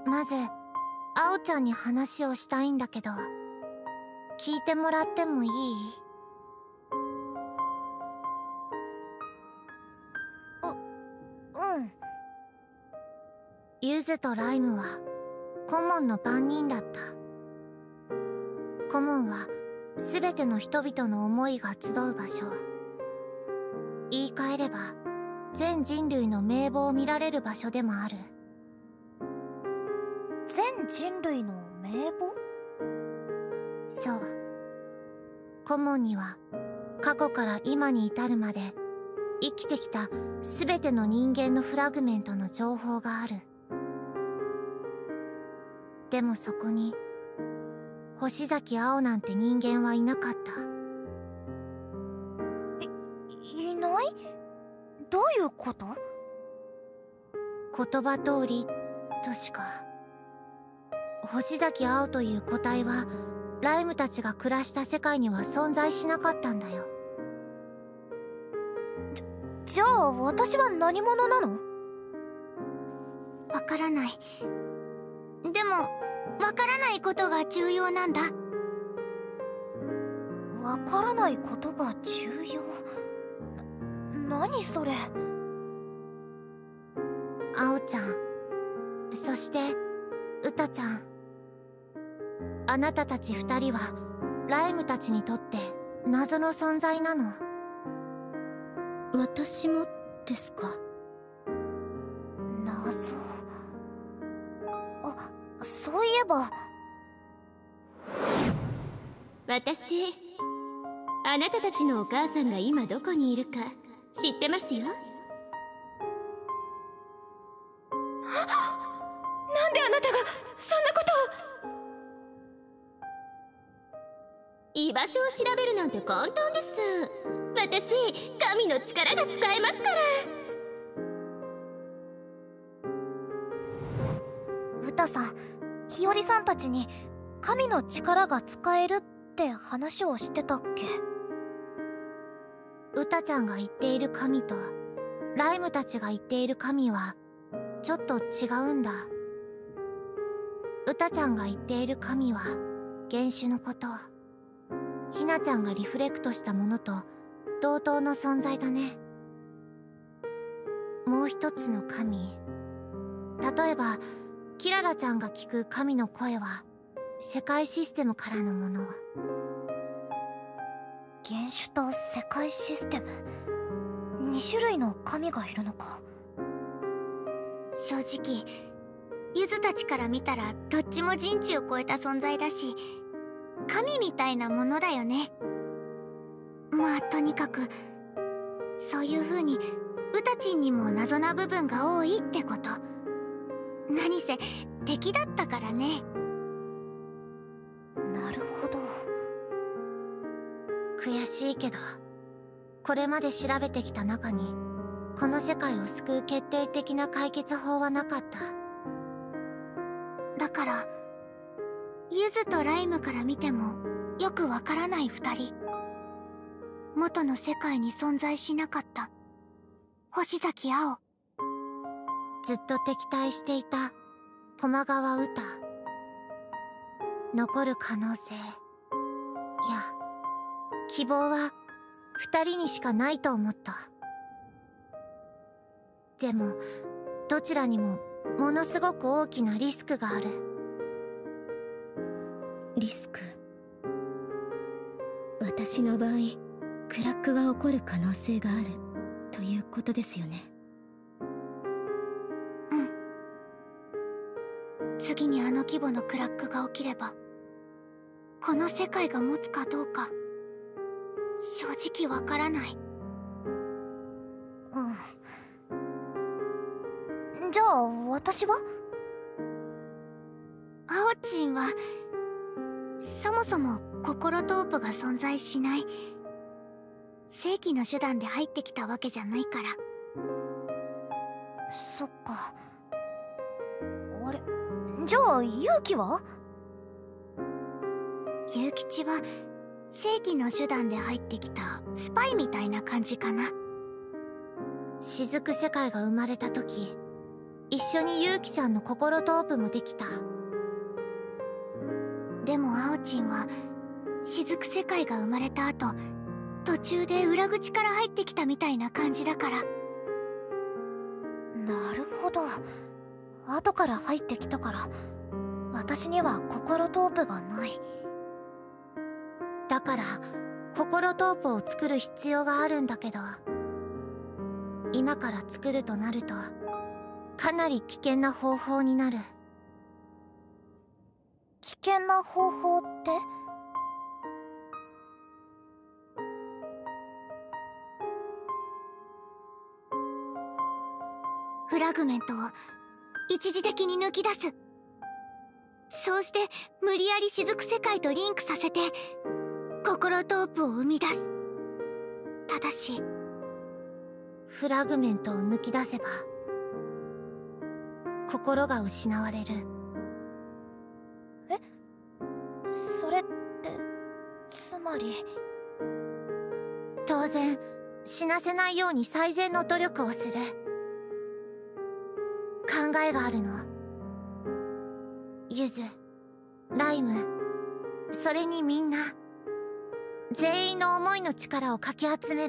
まずあおちゃんに話をしたいんだけど、聞いてもらってもいい？ うん。 ユズとライムはコモンの番人だった。コモンは全ての人々の思いが集う場所。言い換えれば全人類の名簿を見られる場所でもある。 全人類の名簿？ そう。コモンには過去から今に至るまで生きてきた全ての人間のフラグメントの情報がある。でもそこに星崎青なんて人間はいなかった。 いない？どういうこと？ 言葉通りとしか。星崎青という個体はライムたちが暮らした世界には存在しなかったんだよ。 じゃあ私は何者なの？ わからない。でもわからないことが重要なんだ。 わからないことが重要？何それ？ あおちゃん、そしてうたちゃん、あなたたち二人はライムたちにとって謎の存在なの。 私もですか？ 謎。そういえば私、あなたたちのお母さんが今どこにいるか知ってますよ。 なんであなたがそんなことを。 居場所を調べるなんて簡単です。私、神の力が使えますから。 ウタさん、日和さんたちに神の力が使えるって話をしてたっけ？ うたちゃんが言っている神とライムたちが言っている神はちょっと違うんだ。うたちゃんが言っている神は原種のこと。ひなちゃんがリフレクトしたものと同等の存在だね。もう一つの神、例えばキララちゃんが聞く神の声は世界システムからのもの。 原種と世界システム、2種類の神がいるのか。 正直ゆずたちから見たらどっちも人知を超えた存在だし、神みたいなものだよね。まあとにかくそういう風にうたちんにも謎な部分が多いってこと。何せ敵だったからね。 なるほど。 悔しいけどこれまで調べてきた中にこの世界を救う決定的な解決法はなかった。だからユズとライムから見てもよくわからない二人。元の世界に存在しなかった星崎青。ずっと敵対していた駒川うた。残る可能性、いや希望は二人にしかないと思った。でもどちらにもものすごく大きなリスクがある。 リスク。私の場合、クラックが起こる可能性があるということですよね。 うん。次にあの規模のクラックが起きればこの世界が持つかどうか正直わからない。 じゃあ私は？ あおちんはそもそも心トープが存在しない正規の手段で入ってきたわけじゃないから。 そっか。あれ、じゃあ勇気は？ 勇吉は正規の手段で入ってきたスパイみたいな感じかな。雫世界が生まれた時一緒にユウキちゃんの心トープもできた。 でもアオチンは雫世界が生まれた後、途中で裏口から入ってきたみたいな感じだから。 なるほど。後から入ってきたから私には心トープがない。だから心トープを作る必要があるんだけど、今から作るとなるとかなり危険な方法になる。危険な方法って？ フラグメントを一時的に抜き出す。そうして無理やり雫世界とリンクさせて心トープを生み出す。ただしフラグメントを抜き出せば心が失われる。え？それってつまり…当然死なせないように最善の努力をする。考えがあるの。ユズ、ライム、それにみんな全員の思いの力をかき集める。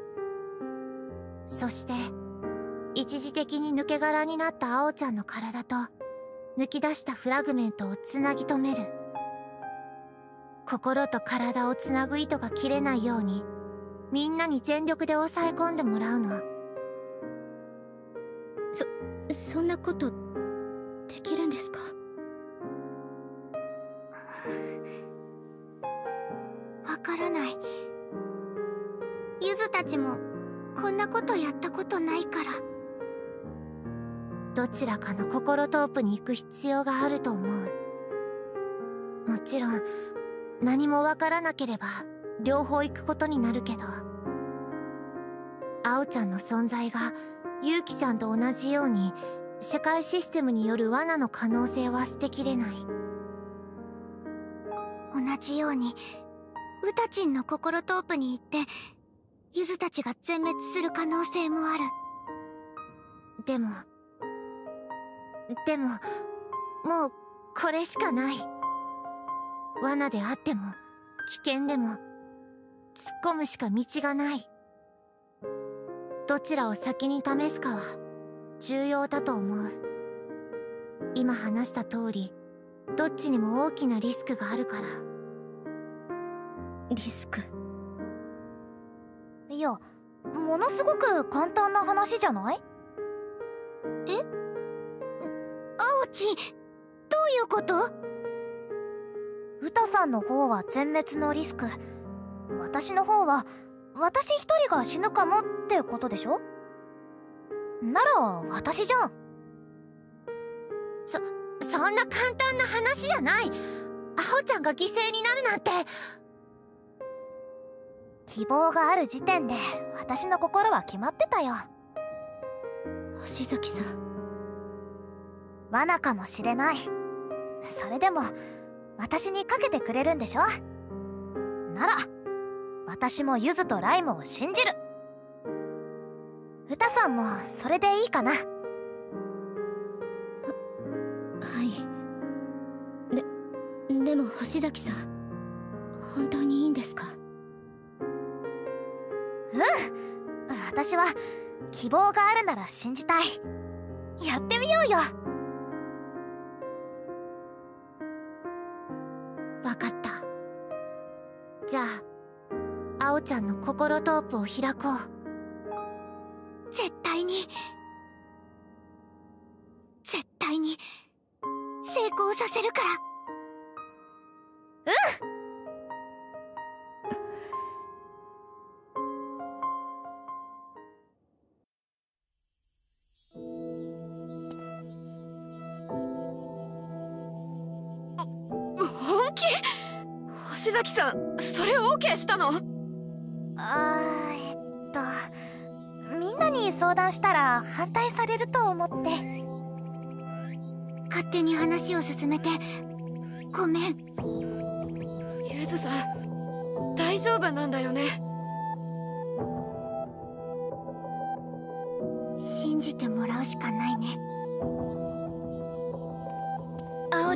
そして一時的に抜け殻になったアオちゃんの体と抜き出したフラグメントをつなぎ止める。心と体をつなぐ糸が切れないようにみんなに全力で抑え込んでもらうの。 そんなことできるんですか？ わからない。ユズたちもこんなことやったことないから。 どちらかの心トープに行く必要があると思う。もちろん何もわからなければ両方行くことになるけど、アオちゃんの存在がユウキちゃんと同じように世界システムによる罠の可能性は捨てきれない。 同じようにウタチンの心トープに行ってユズたちが全滅する可能性もある。 でももうこれしかない。罠であっても危険でも突っ込むしか道がない。どちらを先に試すかは重要だと思う。今話した通りどっちにも大きなリスクがあるから。 リスク？ いや、ものすごく簡単な話じゃない？ え？アオチ、どういうこと？ ウタさんの方は全滅のリスク、私の方は私一人が死ぬかもってことでしょ？なら私じゃん。そんな簡単な話じゃない。アホちゃんが犠牲になるなんて。希望がある時点で私の心は決まってたよ。 星崎さん。 罠かもしれない。それでも私にかけてくれるんでしょ？なら私もユズとライムを信じる。ウタさんもそれでいいかな？ はい。でも星崎さん、本当にいいんですか？ 私は希望があるなら信じたい。やってみようよ。わかった。じゃあアオちゃんの心トープを開こう。 絶対に成功させるから。 本気？星崎さん、それ OK したの？ みんなに相談したら反対されると思って。 勝手に話を進めてごめん。 ユズさん、大丈夫なんだよね？ 信じてもらうしかないね。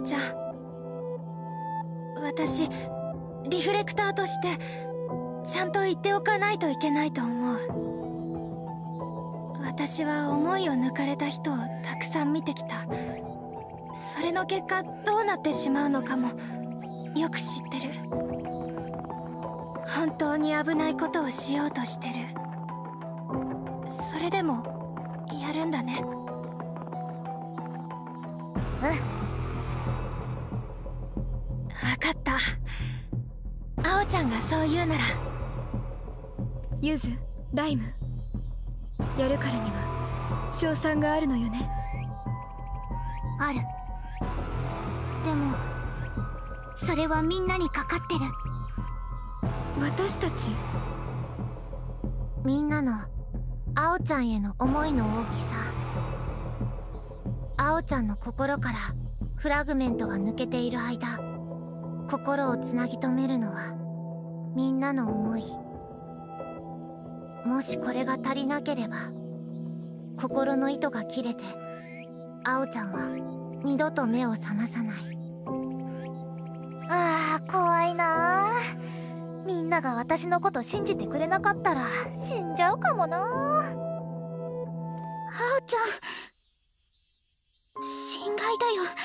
ちゃん。私リフレクターとしてちゃんと言っておかないといけないと思う。私は思いを抜かれた人をたくさん見てきた。それの結果どうなってしまうのかもよく知ってる。本当に危ないことをしようとしてる。それでもやるんだね。 うん。 分かった。青ちゃんがそう言うなら。ユズ、ライム、やるからには勝算があるのよね。 ある。でもそれはみんなにかかってる。 私たちみんなの青ちゃんへの思いの大きさ。青ちゃんの心からフラグメントが抜けている間、心をつなぎ止めるのはみんなの思い。もしこれが足りなければ、心の糸が切れて青ちゃんは二度と目を覚まさない。 ああ、怖いなあ。みんなが私のこと信じてくれなかったら死んじゃうかもな。あおちゃん、心外だよ。あ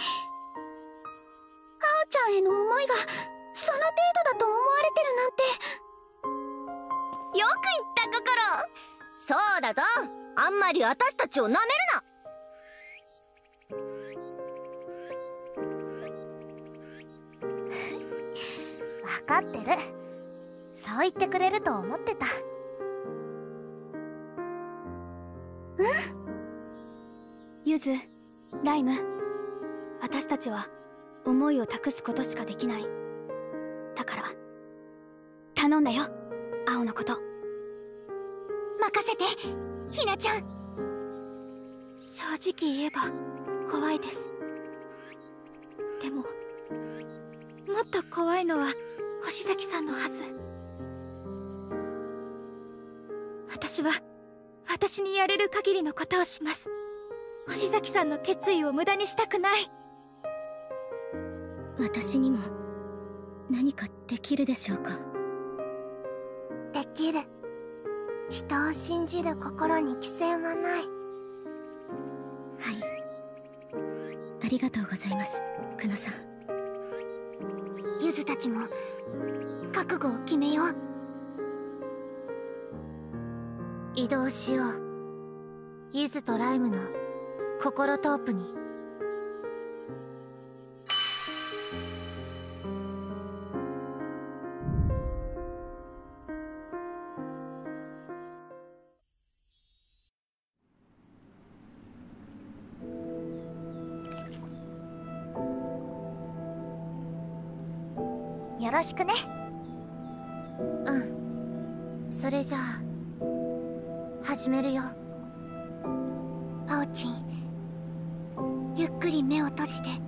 おちゃんへの思いがその程度だと思われてるなんて。 よく言った心。そうだぞ、あんまり私たちをなめるな。 分かってる。そう言ってくれると思ってた。 ユズ、ライム、私たちは思いを託すことしかできない。だから頼んだよ、青のこと。 任せて、ひなちゃん。 正直言えば怖いです。でももっと怖いのは星崎さんのはず。私は私にやれる限りのことをします。星崎さんの決意を無駄にしたくない。 私にも何かできるでしょうか。 できる。人を信じる心に規制はない。 はい、ありがとうございます、クナさん。 ゆずたちも覚悟を決めよう。 移動しよう。ユズとライムの心トープに。 よろしくね。 うん。それじゃあ始めるよ。 あおちん、ゆっくり目を閉じて。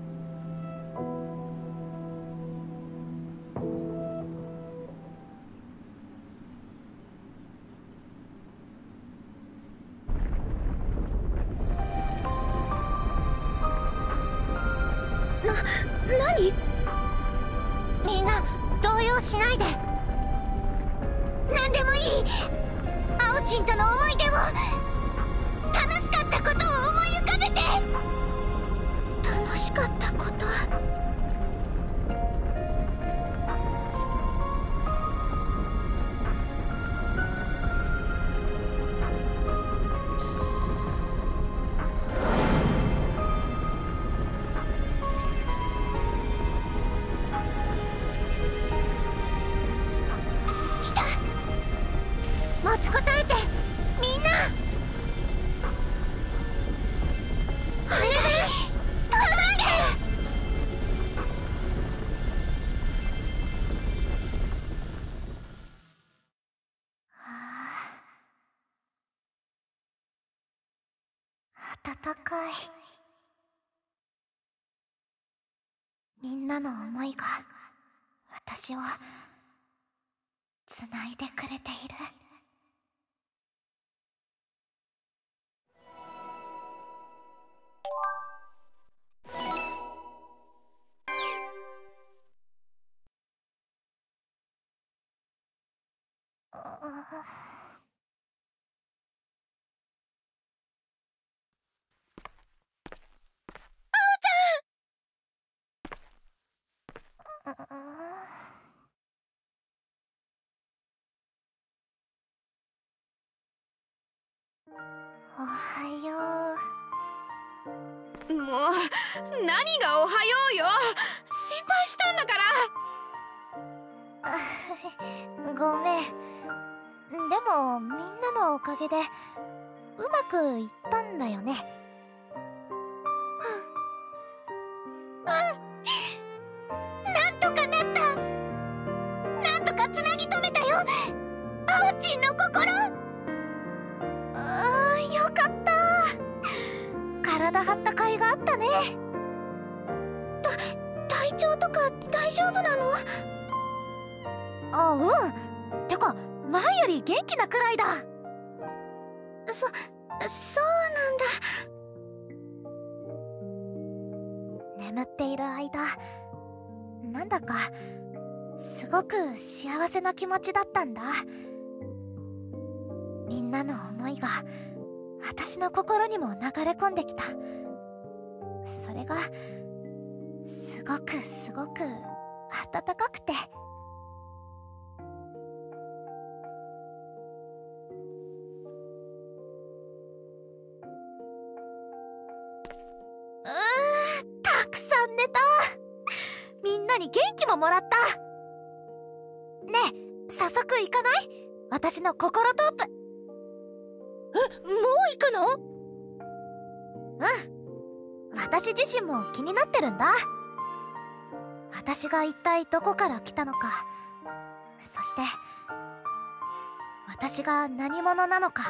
何？ みんな動揺しないで。 何でもいい。あおちんとの思い出を、楽しかったことを思い浮かべて。 楽しかったこと。 持ちこたえて、みんな。 暖かい。みんなの思いが私をつないでくれている。 おはよう。 もう何がおはようよ。心配したんだから。 ごめん。でもみんなのおかげでうまくいったんだよね。 なんとかなった。なんとかつなぎ止めたよ、アオチンの心。 よかった。体張った甲斐があったね。 体調とか大丈夫なの？ あ、うん。てか前より元気なくらいだ。 そうなんだ。 眠っている間、なんだかすごく幸せな気持ちだったんだ。みんなの思いが私の心にも流れ込んできた。それがすごく温かくて。たくさん寝た。みんなに元気ももらった。ねえ、早速行かない？私の心トープ。 もう行くの？ うん。私自身も気になってるんだ。私が一体どこから来たのか、そして私が何者なのか。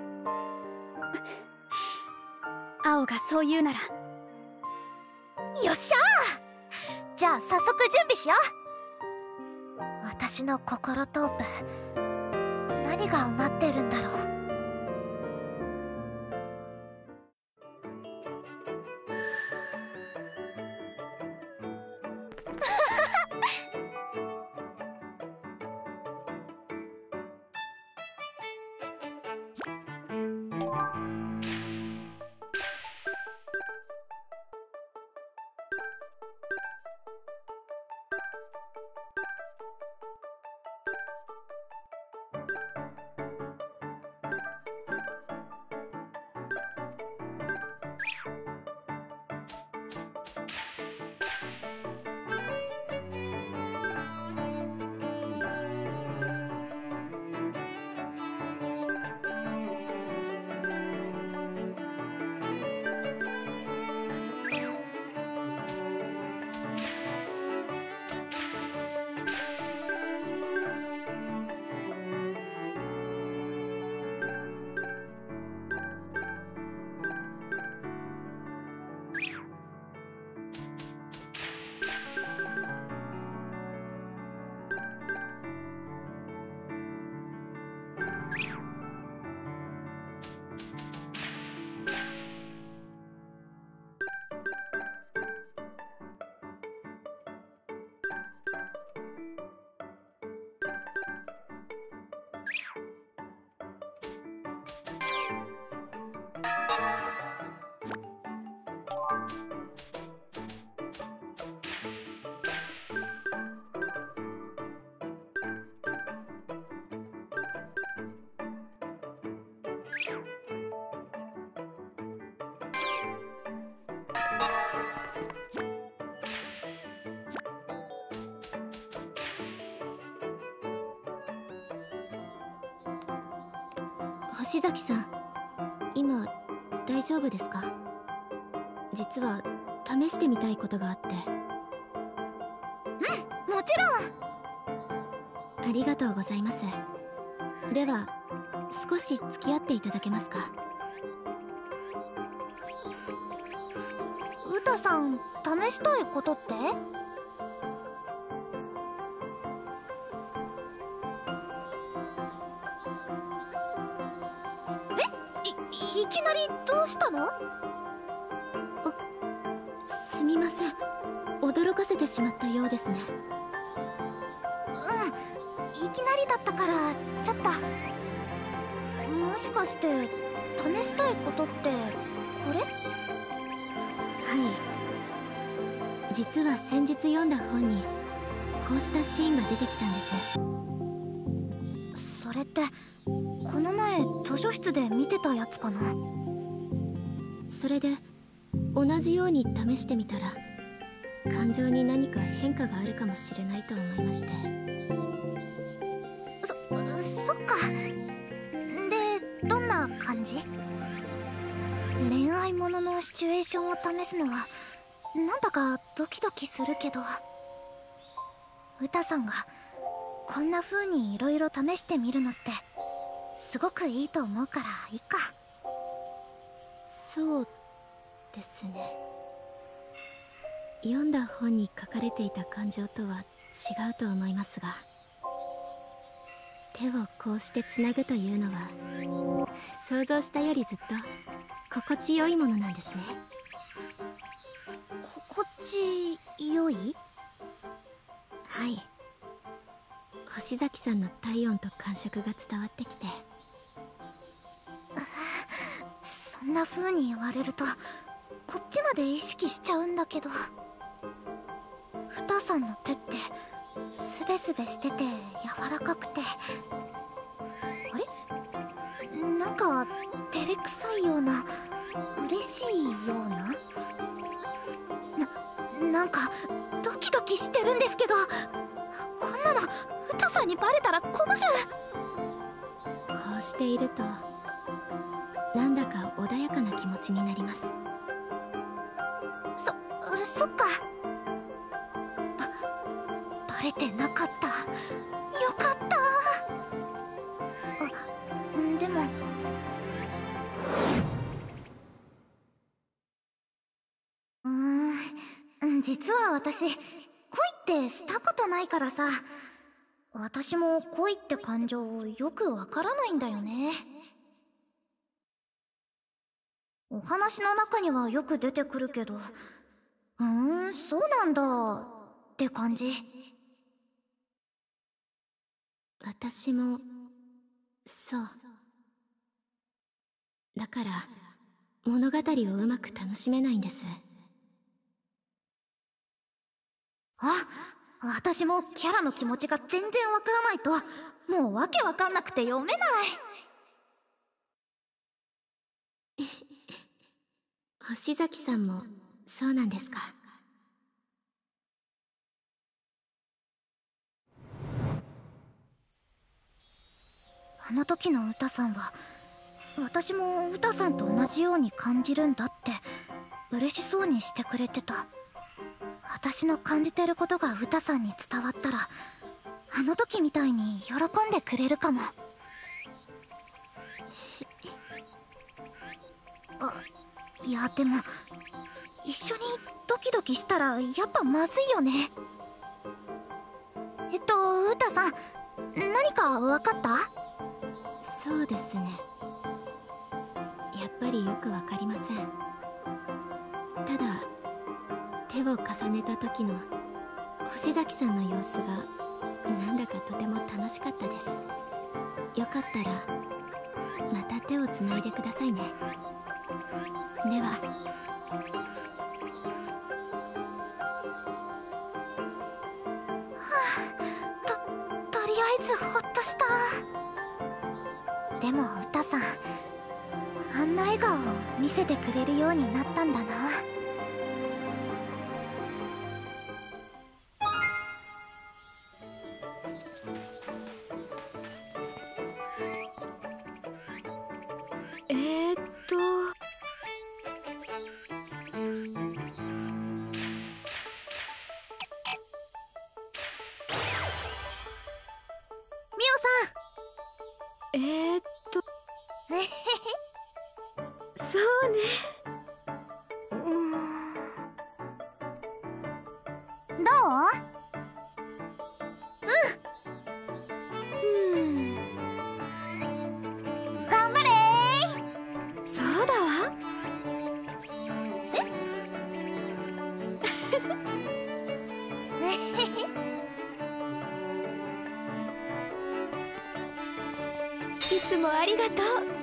青がそう言うなら。 よっしゃー。じゃあ早速準備しよう。私の心トープ、何が待ってるんだろう。 星崎さん、今大丈夫ですか？実は試してみたいことがあって。 うん、もちろん。 ありがとうございます。では少し付き合っていただけますか？ ウタさん、試したいことって？いきなりどうしたの？ すみません、驚かせてしまったようですね。 いきなりだったからちょっと。もしかして試したいことってこれ？ はい、実は先日読んだ本にこうしたシーンが出てきたんです。 それってこの前図書室で見てたやつかな。 それで同じように試してみたら感情に何か変化があるかもしれないと思いまして。 そっか。で、どんな感じ？恋愛もののシチュエーションを試すのはなんだかドキドキするけど、ウタさんがこんな風にいろいろ試してみるのってすごくいいと思うからいいか。 そうですね。読んだ本に書かれていた感情とは違うと思いますが、手をこうしてつなぐというのは想像したよりずっと心地よいものなんですね。 心地よい？ はい、星崎さんの体温と感触が伝わってきて。 そんな風に言われるとこっちまで意識しちゃうんだけど、ウタさんの手ってスベスベしてて柔らかくて、あれ？なんか照れくさいような、嬉しいような、なんかドキドキしてるんですけど、こんなのウタさんにバレたら困る。 こうしているとなんだか穏やかな気持ちになります。 そっか。バレてなかった。よかった。あ、でも実は私恋ってしたことないからさ、私も恋って感情よくわからないんだよね。お話の中にはよく出てくるけど、そうなんだって感じ。 私もそうだから物語をうまく楽しめないんです。 私もキャラの気持ちが全然わからないともうわけわかんなくて読めない。 星崎さんもそうなんですか？ あの時のウタさんは私もウタさんと同じように感じるんだって嬉しそうにしてくれてた。私の感じてることがウタさんに伝わったらあの時みたいに喜んでくれるかも。いやでも一緒にドキドキしたらやっぱまずいよね。ウタさん何か分かった？ そうですね、やっぱりよくわかりません。ただ手を重ねた時の星崎さんの様子がなんだかとても楽しかったです。よかったらまた手をつないでくださいね。では。 とりあえずほっとした。でもウタさんあんな笑顔を見せてくれるようになったんだな。 そうね。 どう？頑張れー。 そうだわ。 いつもありがとう。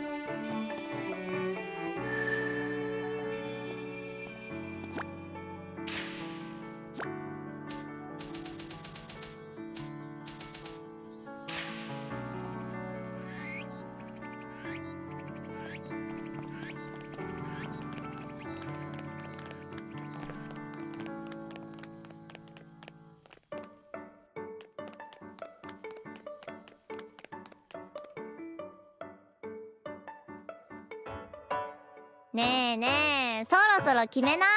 ねえねえ、そろそろ決めない？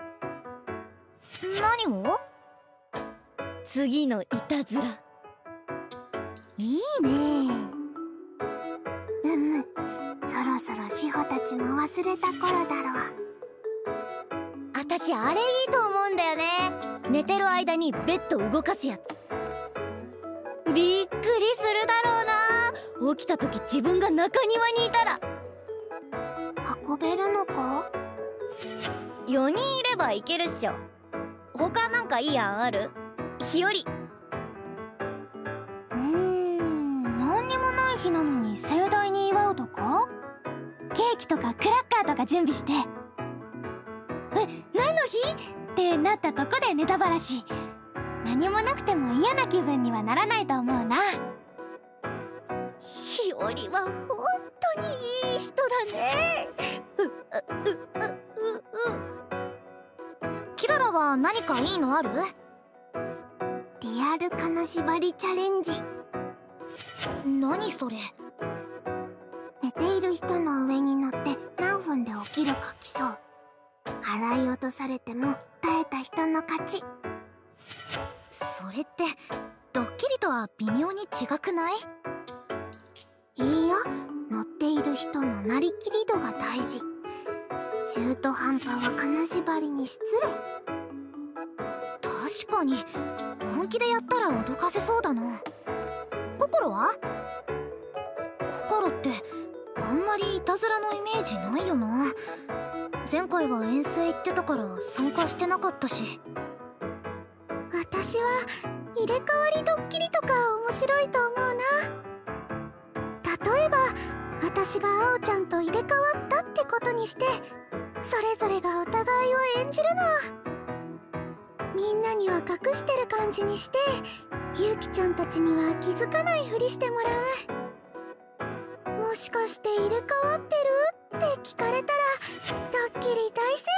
何を？ 次のいたずら。 いいね。そろそろ志保たちも忘れた頃だろう。 私あれいいと思うんだよね。寝てる間にベッド動かすやつ。びっくりするだろうな。起きた時自分が中庭にいたら。 運べるのか 4人いればいけるっしょ。他なんかいい案ある？日和。 何にもない日なのに盛大に祝うとか？ケーキとかクラッカーとか準備して。何の日ってなったとこでネタバラシ。何もなくても嫌な気分にはならないと思うな。 日和は本当にいい人だね。 キララは何かいいのある？リアル金縛りチャレンジ。何それ？寝ている人の上に乗って何分で起きるか競う。払い落とされても耐えた人の勝ち。それってドッキリとは微妙に違くない？いいよ、乗っている人のなりきり度が大事。中途半端は金縛りに失礼。確かに本気でやったら脅かせそうだな。心は？心ってあんまりいたずらのイメージないよな。前回は遠征行ってたから参加してなかったし。私は入れ替わりドッキリとか面白いと思うな。例えば私があおちゃんと入れ替わったってことにして、それぞれがお互いを演じるの。みんなには隠してる感じにして、ゆうきちゃんたちには気づかないふりしてもらう。もしかして入れ替わってるって聞かれたらドッキリ大成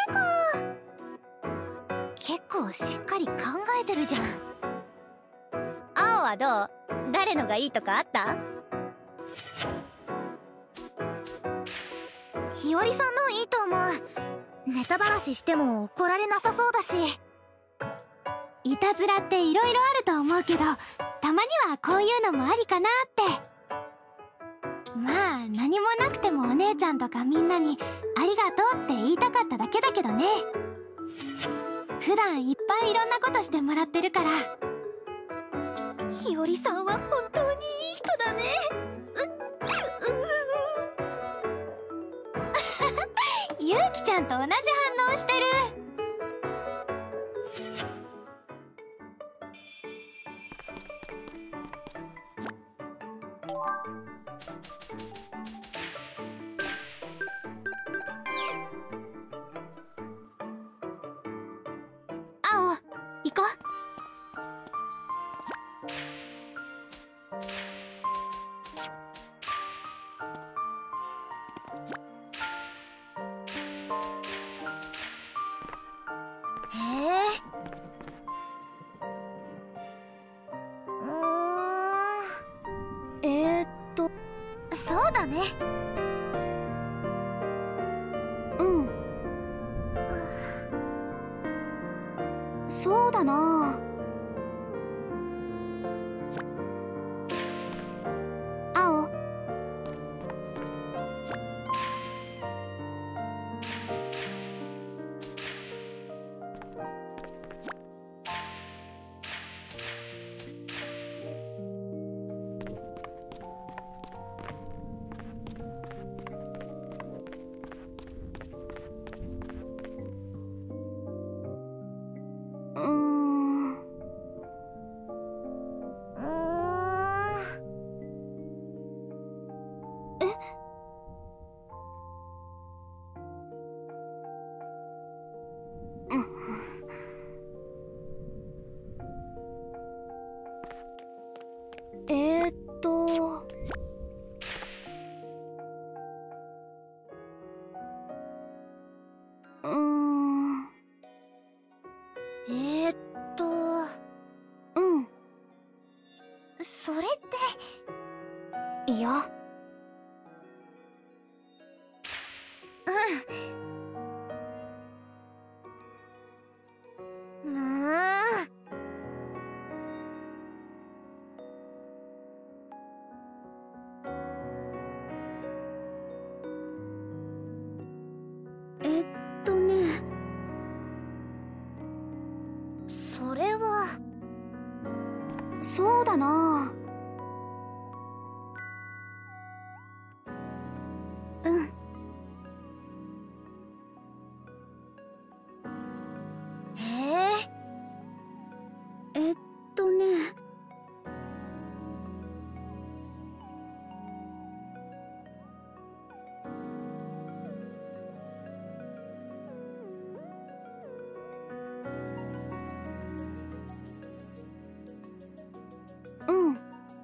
功。結構しっかり考えてるじゃん。 青はどう？誰のがいいとかあった？ 日和さんのいいと思う。ネタばらししても怒られなさそうだし。いたずらっていろいろあると思うけど、たまにはこういうのもありかなって。まあ何もなくてもお姉ちゃんとかみんなにありがとうって言いたかっただけだけどね。普段いっぱいいろんなことしてもらってるから。日和さんは本当にいい人だね。ゆうきちゃんと同じ反応してる。青、行こう。そうだね。そうだな。青。 ーっとうーんうんそれっていやそれはそうだな。うんえっとねうん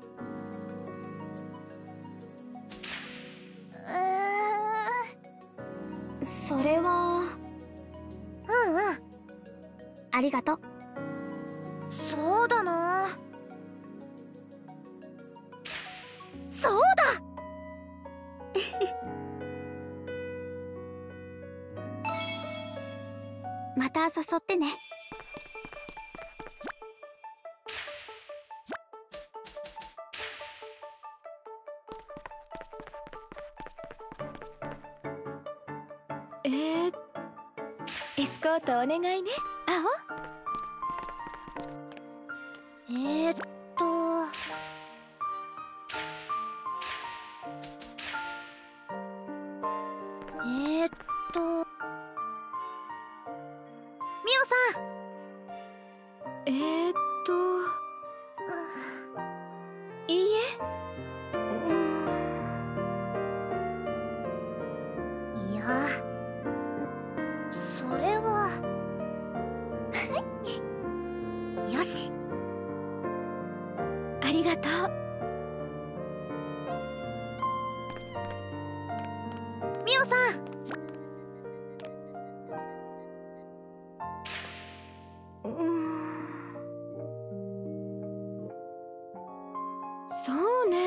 それはありがとう。 そうだな。そうだ。 また誘ってね。 エスコートお願いね。 えーっとえーっとミオさん。 いいえ。 いやそれはよし。 ありがとう。 ミオさん。 そうね。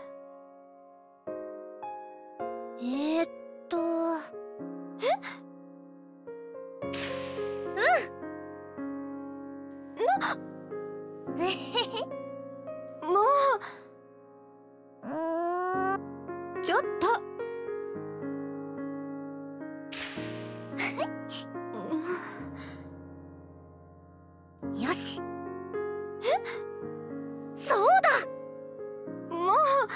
えーっともうちょっと。 よし。そうだ。 も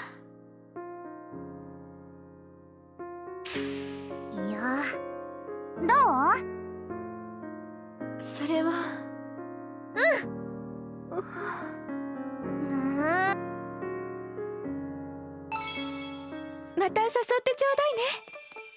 いやどう？ それはまた誘ってちょうだいね。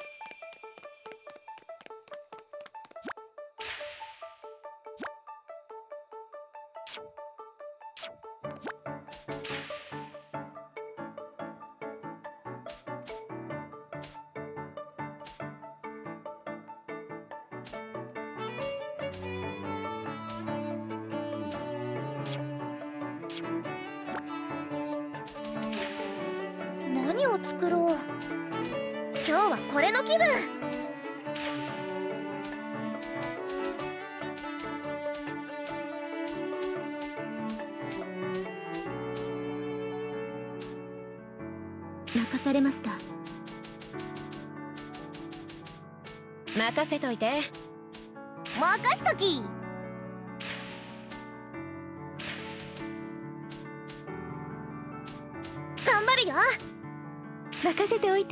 何を作ろう。今日はこれの気分。 任されました。 任せといて。 任しとき。頑張るよ。 任せておいて。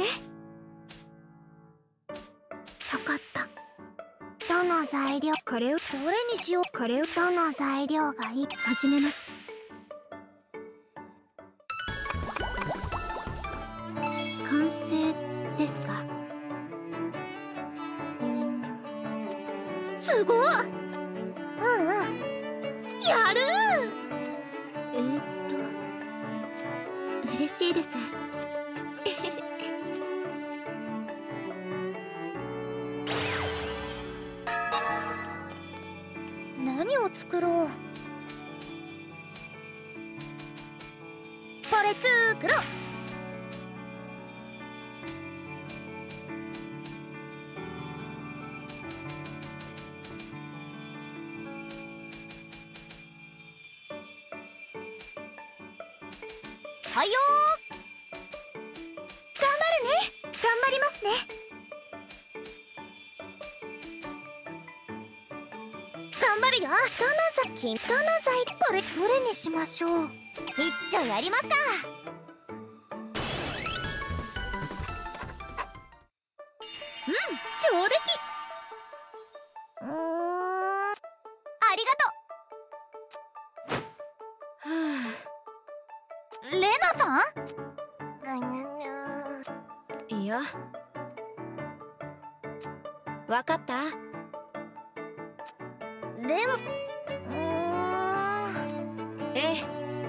分かった。どの材料、 これをどれにしよう。 これをどの材料がいい？ 始めます。完成ですか？ すごっ。うんうん、やる嬉しいです。 何を作ろう。これ作ろう。 はいよー。 頑張るね。頑張りますね。頑張るよ。金材これどれにしましょう。 一丁やりますか。 上出来。ありがとう。レナさん？ いや、わかった？ でもええ。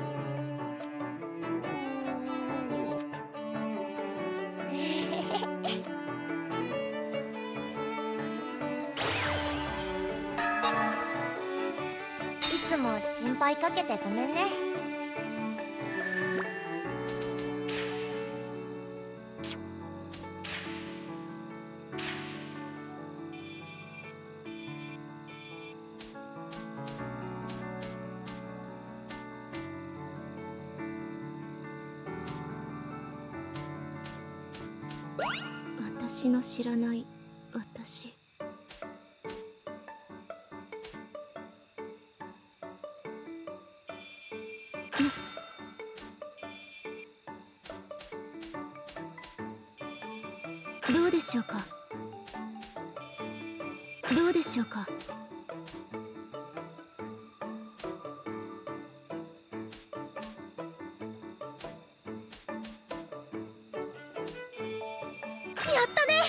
いつも心配かけてごめんね。 私の知らない私。よし。どうでしょうか。どうでしょうか。 やったね。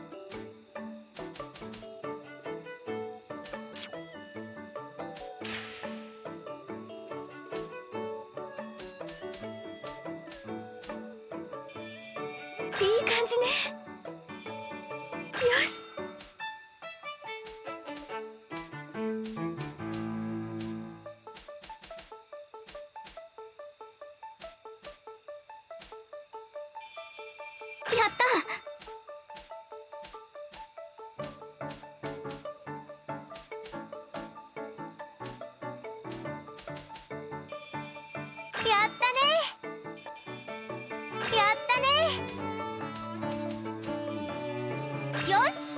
いい感じね。よし。やった。やったね。やったね。よし。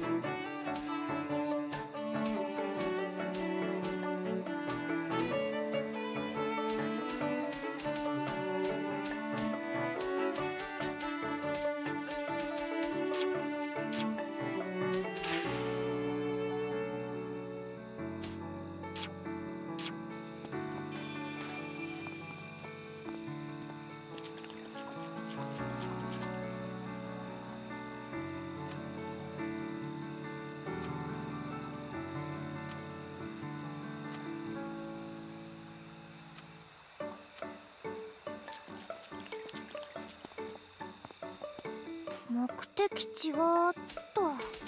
目的地はと。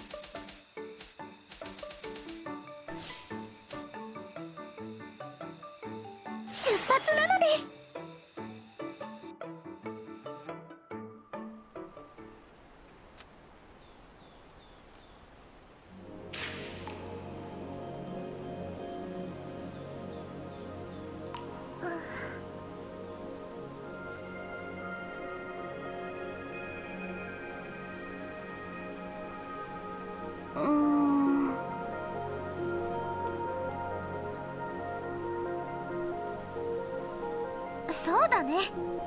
出発なのです。そうだね。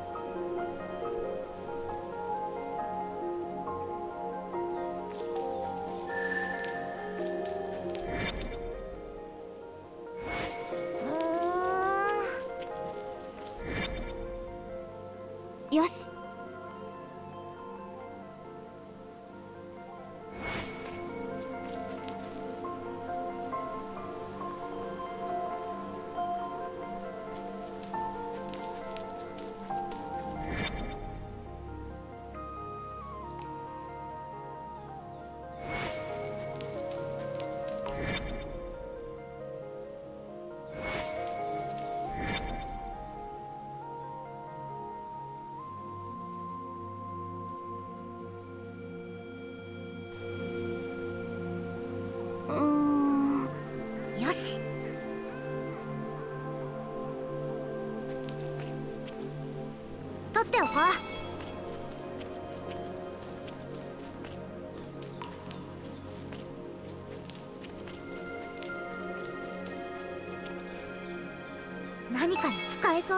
よし。 っておこう。何かに使えそう。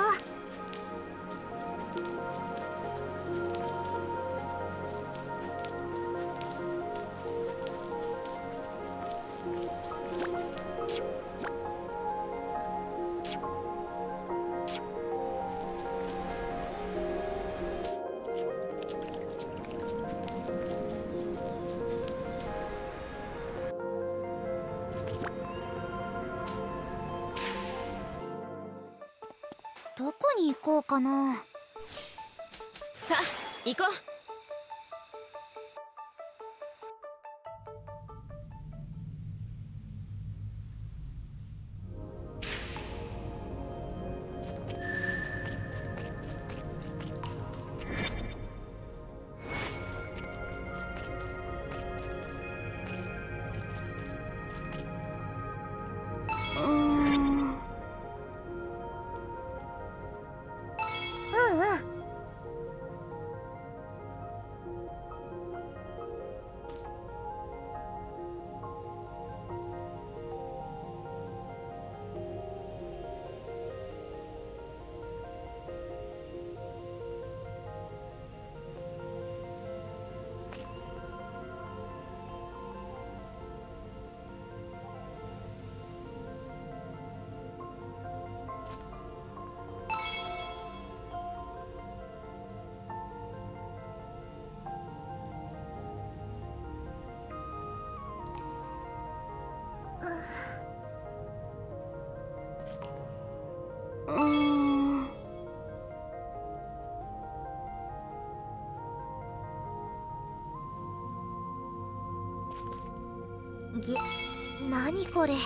どこに行こうかな。 さあ行こう。何これ。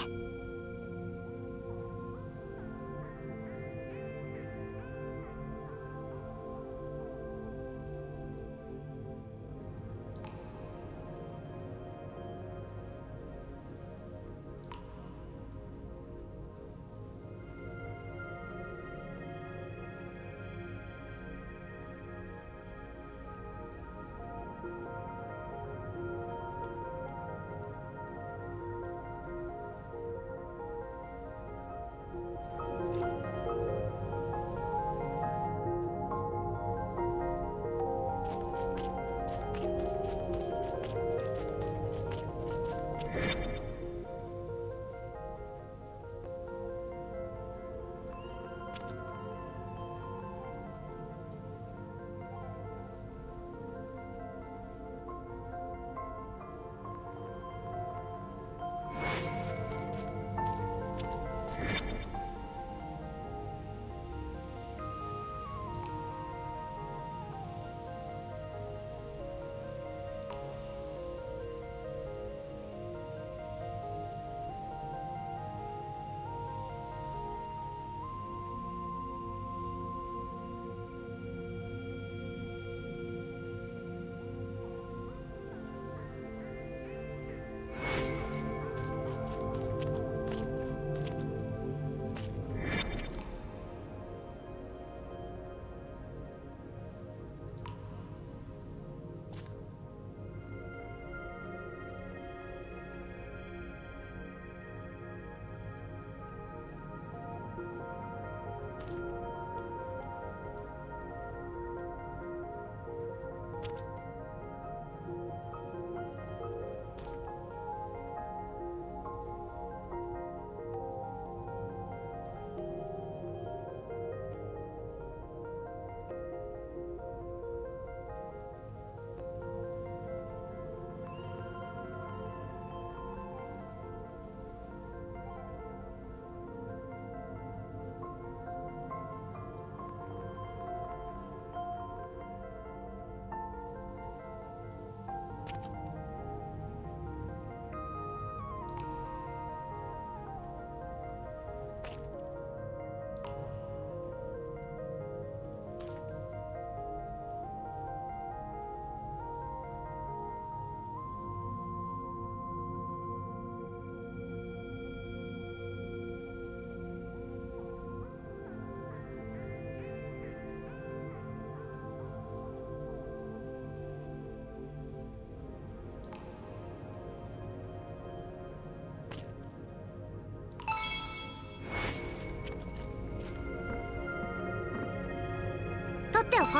こ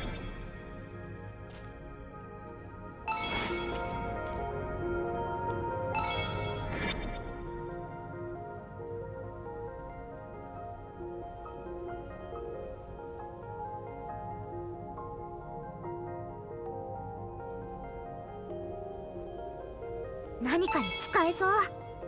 何かに使えそう。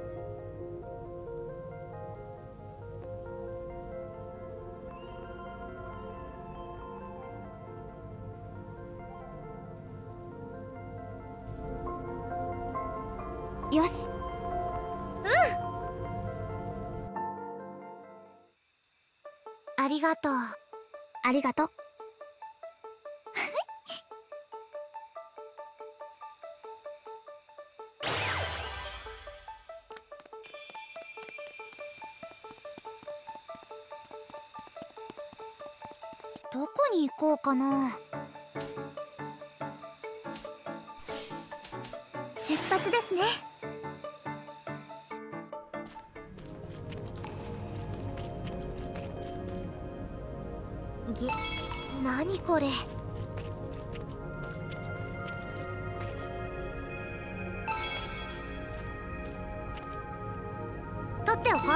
よし。 ありがとう。 ありがとう。 どこに行こうかな。出発ですね。何これ。取っておこう。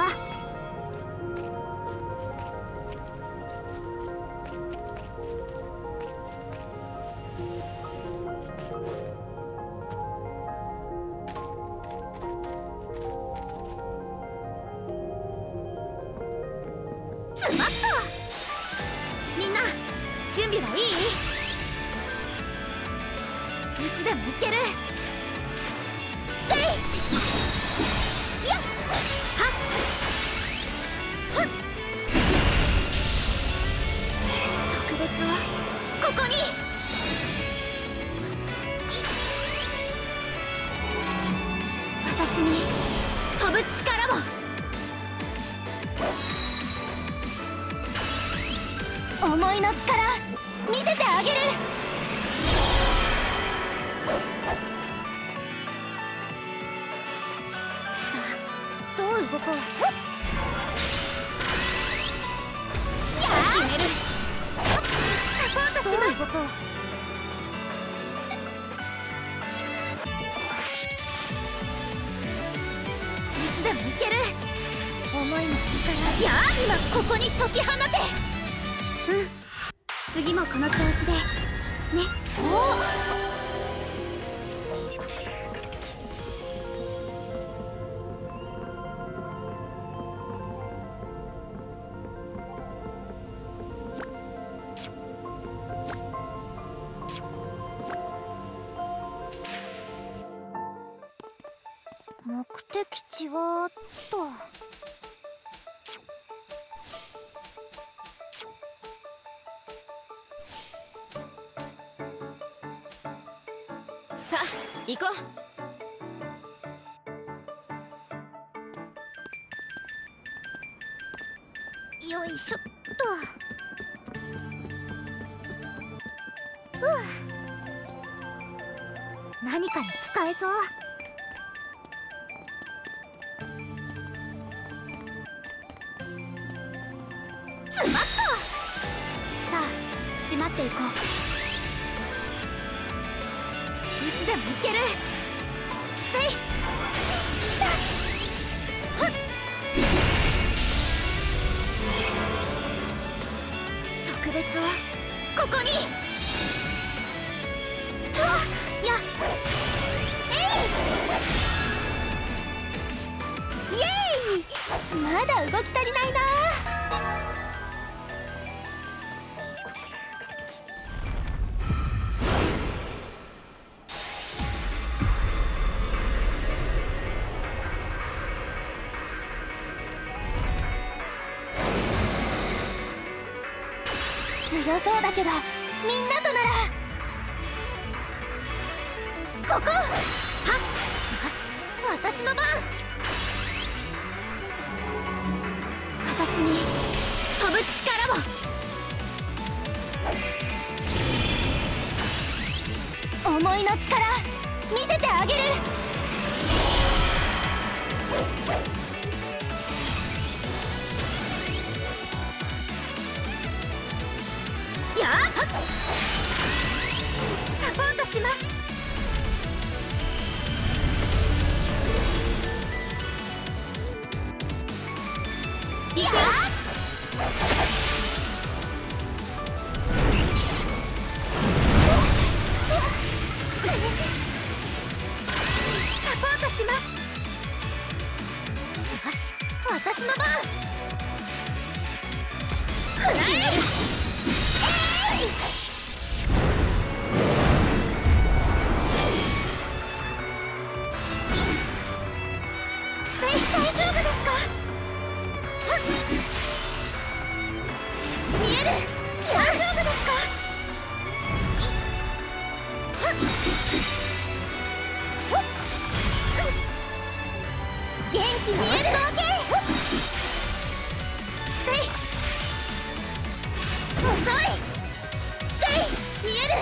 スマッと。みんな準備はいい？いつでも行ける。えい！やっ！はっ！はっ！特別をここに。私に飛ぶ力を。思いの力見せてあげる。さあどう動こう。やあ決める。サポートします。どう動こう。いつでもいける。思いの力。やあ今ここに解き放て。 次もこの調子でね。 目的地はと。 さあ行こう。よいしょっと。何かに使えそう。スマッと。さあ閉まっていこう。 いつでもいける。せい。した。はっ。特別をここに。とや。イエーイ。まだ動き足りないな。強そうだけどみんなとなら。ここはっ。よし私の番。私に飛ぶ力を。思いの力見せてあげる。やっはっ。 いくよ。 サポートします。よし、私の番。くらえ。大丈夫ですか？見える。大丈夫ですか？元気見える。遅い。見える。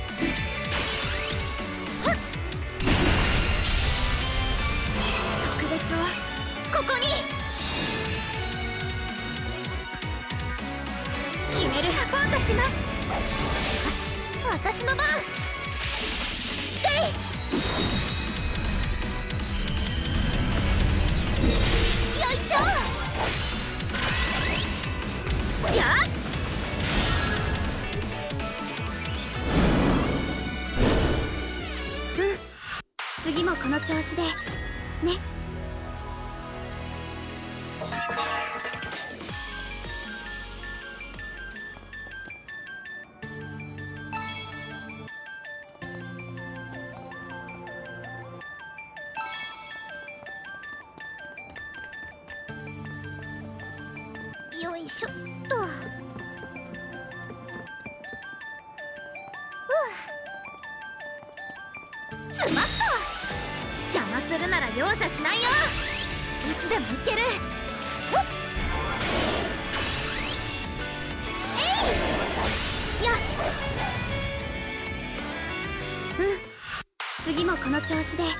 特別はここに。決める。サポートします。よし、私の番。よいしょ。やっ。 次もこの調子でね。 よいしょっと。スマッと。邪魔するなら容赦しないよ。いつでもいける。やっ。 次もこの調子でね。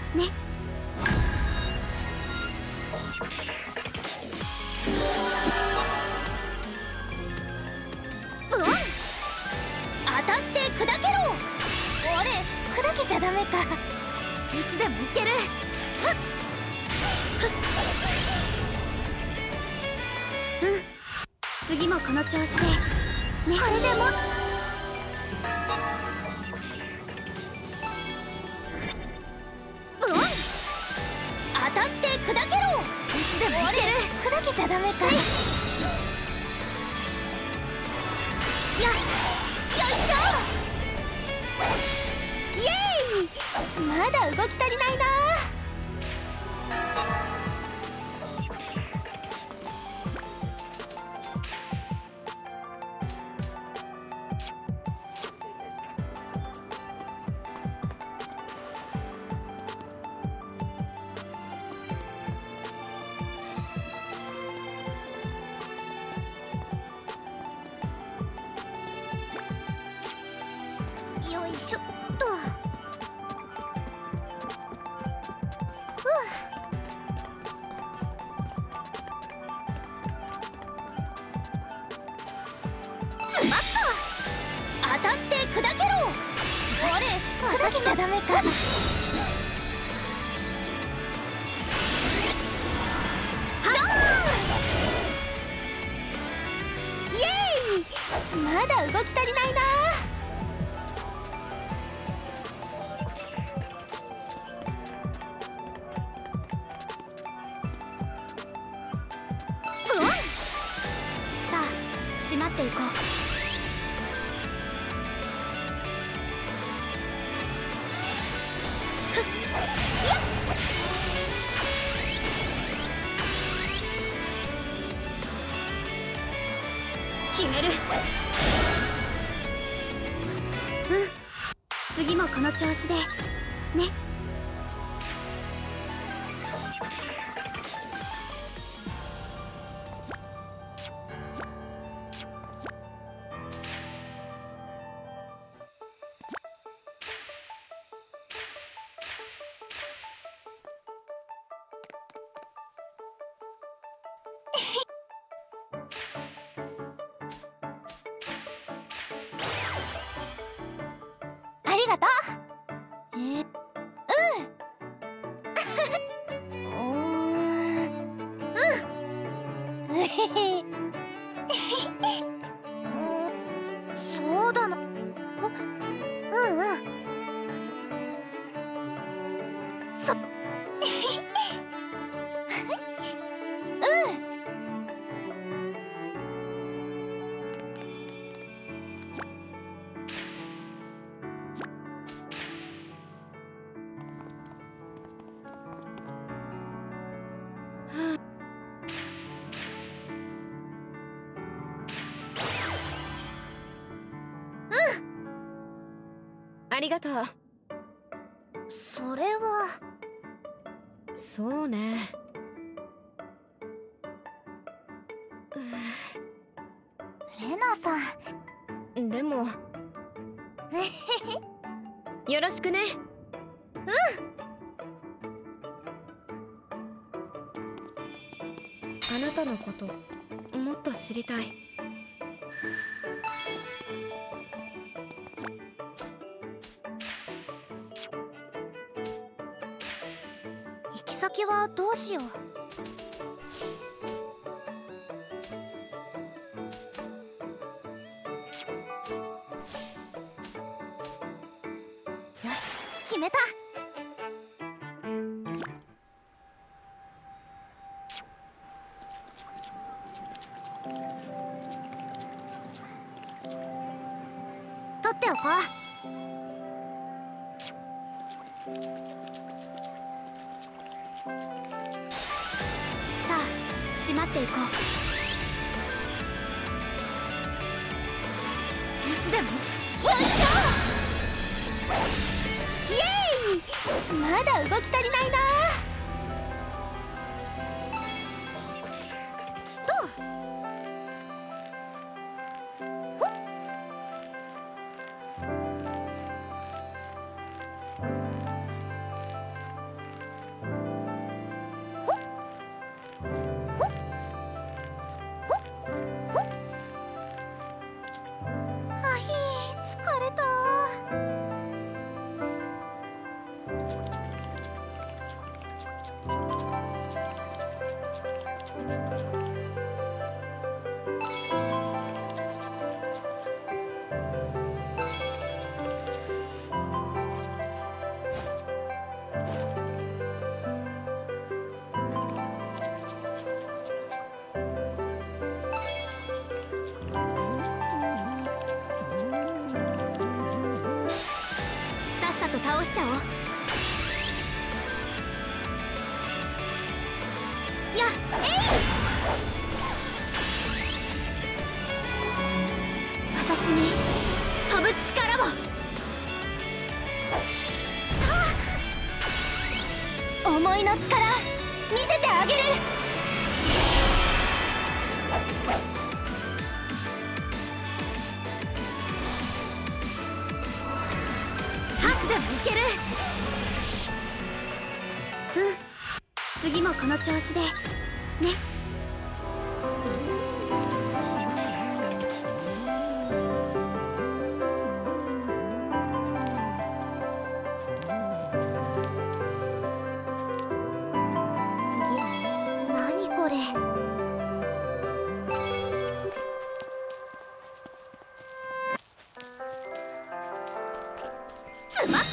ブオン。当たって砕けろ。俺砕けちゃダメか。いつでもいける。 次もこの調子でね。 これでも。ブオン。当たって砕けろ。いつでもいける。砕けちゃダメか。よいしょ。イエーイ。まだ動き足りないな。よいしょっと。スマッと。当たって砕けろ。俺砕けちゃダメか。イエーイ。まだ動き足りないな。 閉まっていこう。決める。次もこの調子でね。 ありがとう。 そうだな。うんうん。 ありがとう。 それは。 そうね。 レナさん。 でもよろしくね。あなたのこともっと知りたい。 行き先はどうしよう。よし、決めた。取っておこう。 さあ閉まっていこう。 いつでも。よいしょ。イエーイ。まだ動き足りないな。疲れた。 さっさと倒しちゃおう。 やっ、 私に飛ぶ力を。思いの力見せてあげる。 数でもいける。 次もこの調子でね。 何これ。つまった。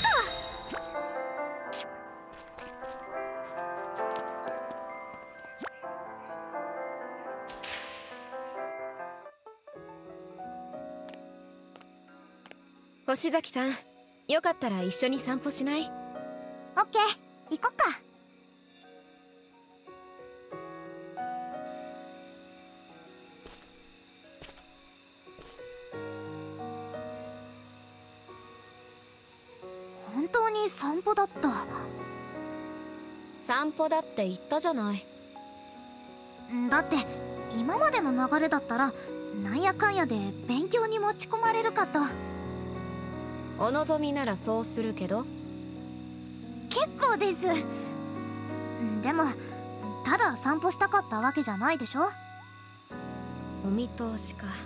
星崎さん、よかったら一緒に散歩しない？ オッケー、行こっか。本当に散歩だった。 散歩だって言ったじゃない。 だって今までの流れだったらなんやかんやで勉強に持ち込まれるかと。 お望みならそうするけど。 結構です。でもただ散歩したかったわけじゃないでしょ。 お見通しか。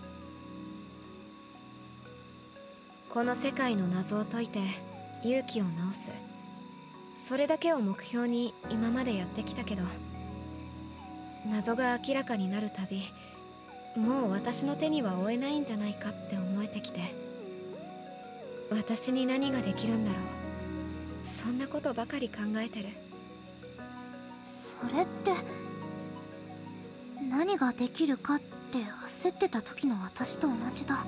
この世界の謎を解いて勇気を直す、それだけを目標に今までやってきたけど、 謎が明らかになるたび、もう私の手には負えないんじゃないかって思えてきて、私に何ができるんだろう、そんなことばかり考えてる。 それって何ができるかって焦ってた時の私と同じだ。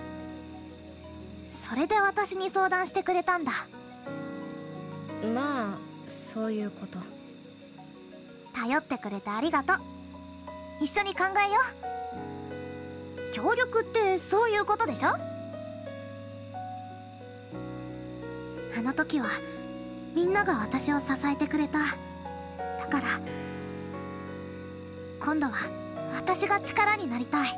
それで私に相談してくれたんだ。 まあそういうこと。 頼ってくれてありがとう。一緒に考えよう。協力ってそういうことでしょ。あの時はみんなが私を支えてくれた。だから今度は私が力になりたい。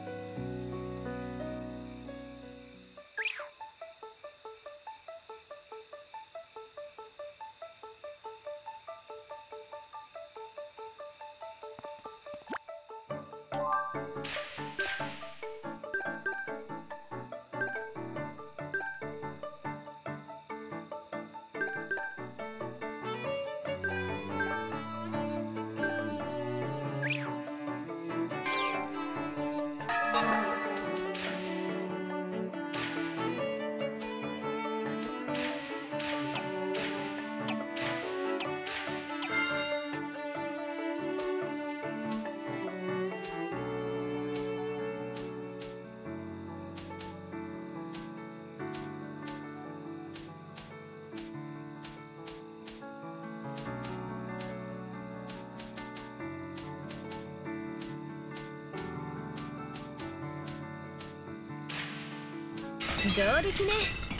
上出来ね。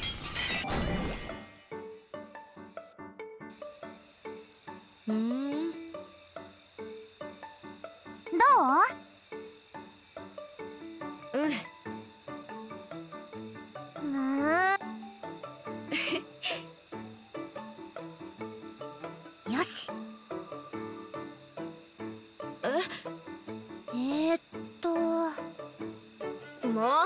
どう？よし。 もう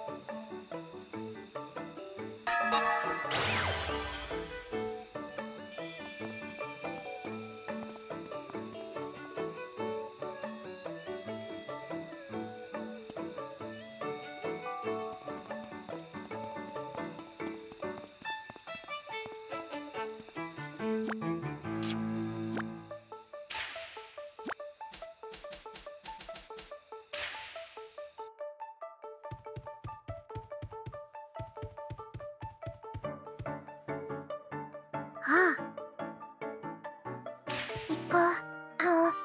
ああ、行こう、青。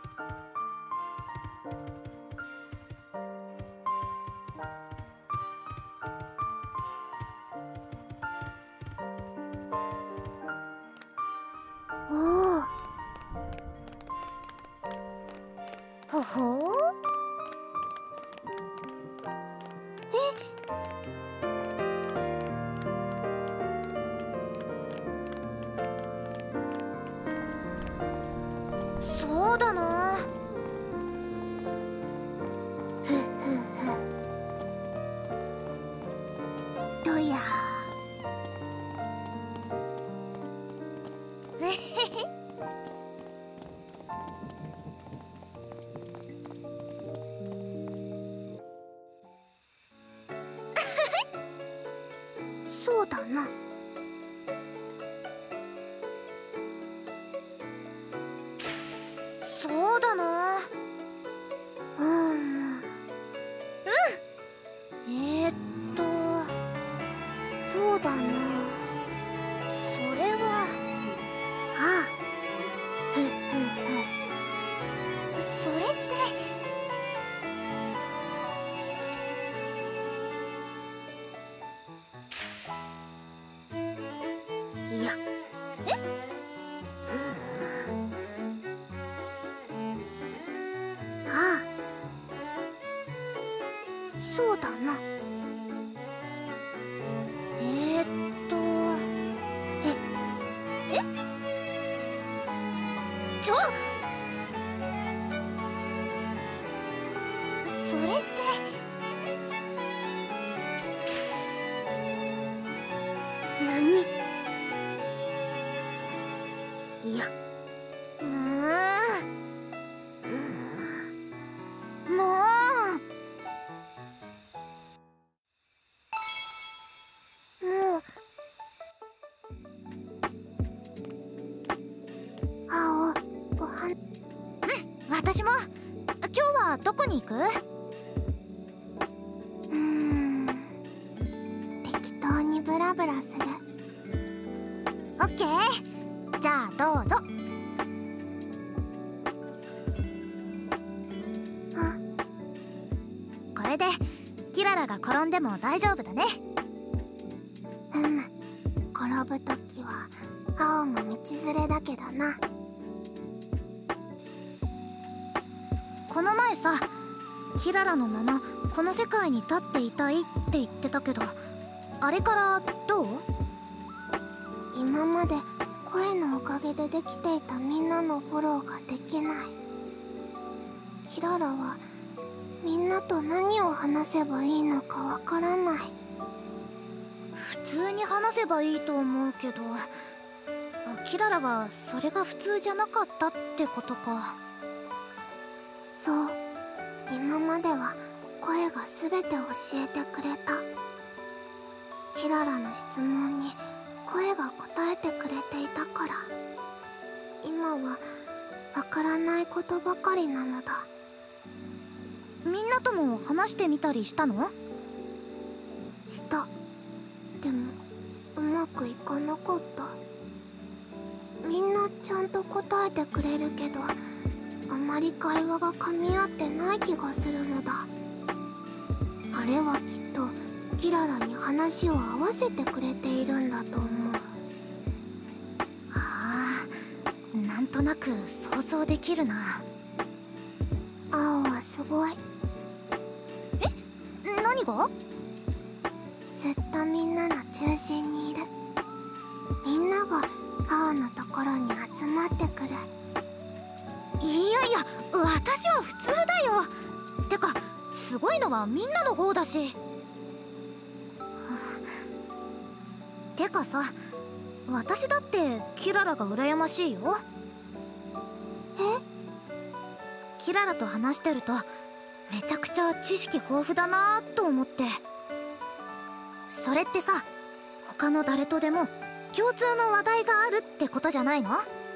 おお。ほほー。そうだな。ふふふ。どや。えへへ。そうだな。そうだな。そうだな。それは。ああ。ふふふ。それって。いや。ああ。そうだな。それって何？いや。 私も。今日はどこに行く？ 適当にブラブラする。 オッケー、じゃあどうぞ。これでキララが転んでも大丈夫だね。 転ぶときは青も道連れだけどな。 この前さ、キララのままこの世界に立っていたいって言ってたけど、あれからどう？ 今まで声のおかげでできていたみんなのフォローができない。キララはみんなと何を話せばいいのかわからない。 普通に話せばいいと思うけど、キララはそれが普通じゃなかったってことか。 そう、今までは声が全て教えてくれた。キララの質問に声が答えてくれていたから、今はわからないことばかりなのだ。 みんなとも話してみたりしたの？ した。でもうまくいかなかった。みんなちゃんと答えてくれるけど、あまり会話が噛み合ってない気がするのだ。あれはきっとキララに話を合わせてくれているんだと思う。 ああ、なんとなく想像できるな。 青はすごい。 え？何が？ ずっとみんなの中心にいる。みんなが青のところに集まってくる。 いやいや、私は普通だよ。てか、すごいのはみんなの方だし。てかさ、私だってキララが羨ましいよ。キララと話してるとめちゃくちゃ知識豊富だなと思って。それってさ、他の誰とでも共通の話題があるってことじゃないの？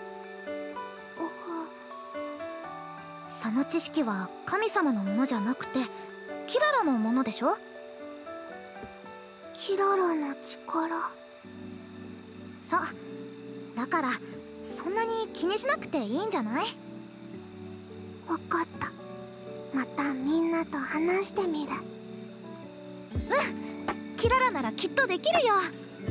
その知識は神様のものじゃなくてキララのものでしょ？ キララの力。 そう。だからそんなに気にしなくていいんじゃない？ わかった。またみんなと話してみる。 キララならきっとできるよ。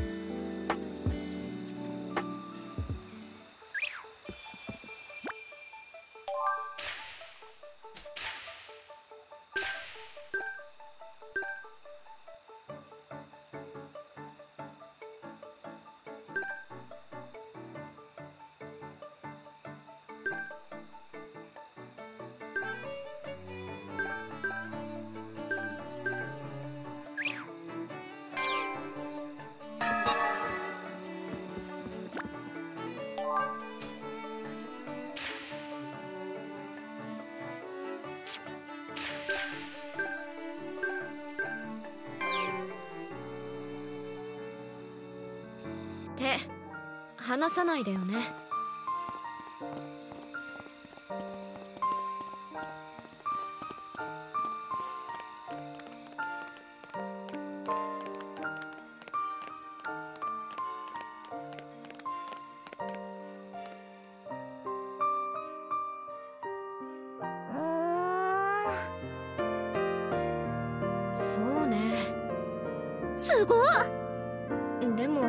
話さないでよね。そうね。 すごっ。 でも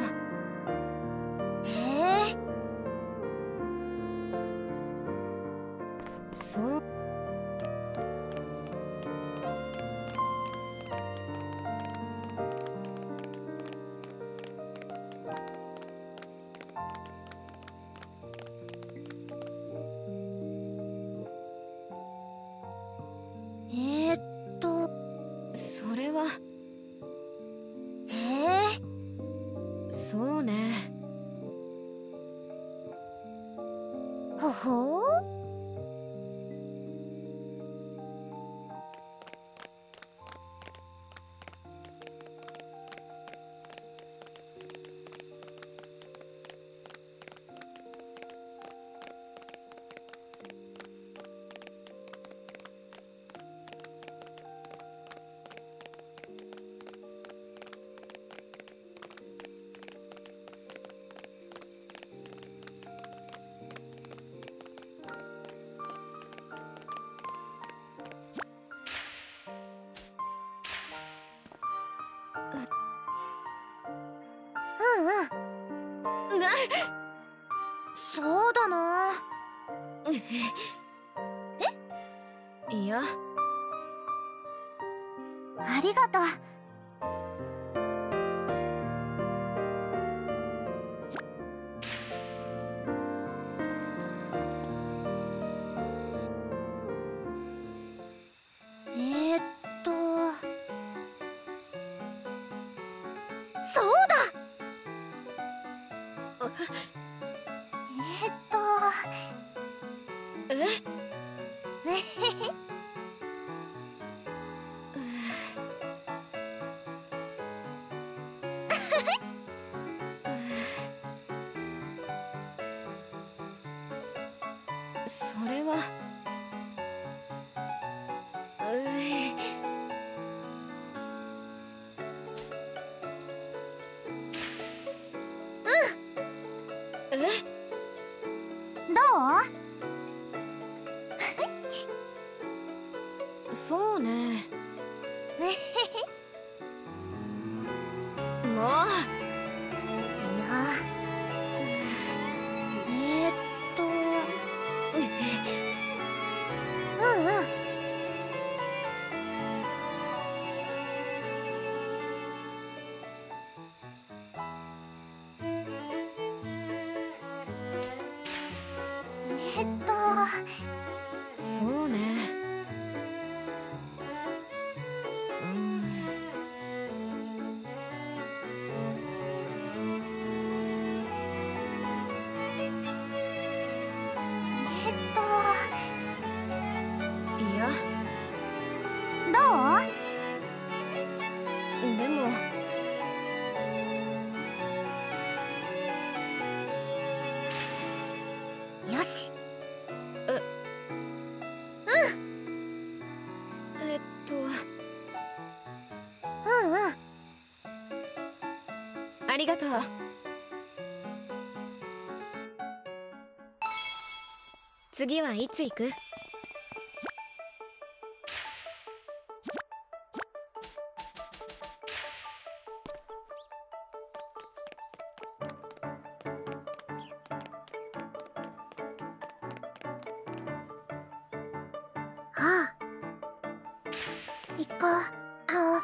そう。それはそうね。 ほほそうだな。 いや、 ありがとう。そうだ。 え？ えへへ。 それはどう？そうね。もう。 いや。うんうん。 そうね。いや、 どう？ でもよし。うんうん。 ありがとう。次はいつ行く？ ああ。行こう、青。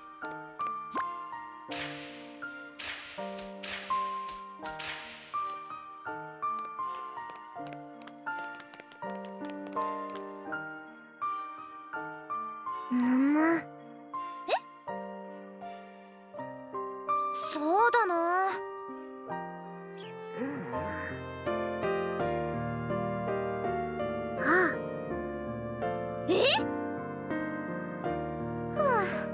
むむ。そうだな。ああ。はあ。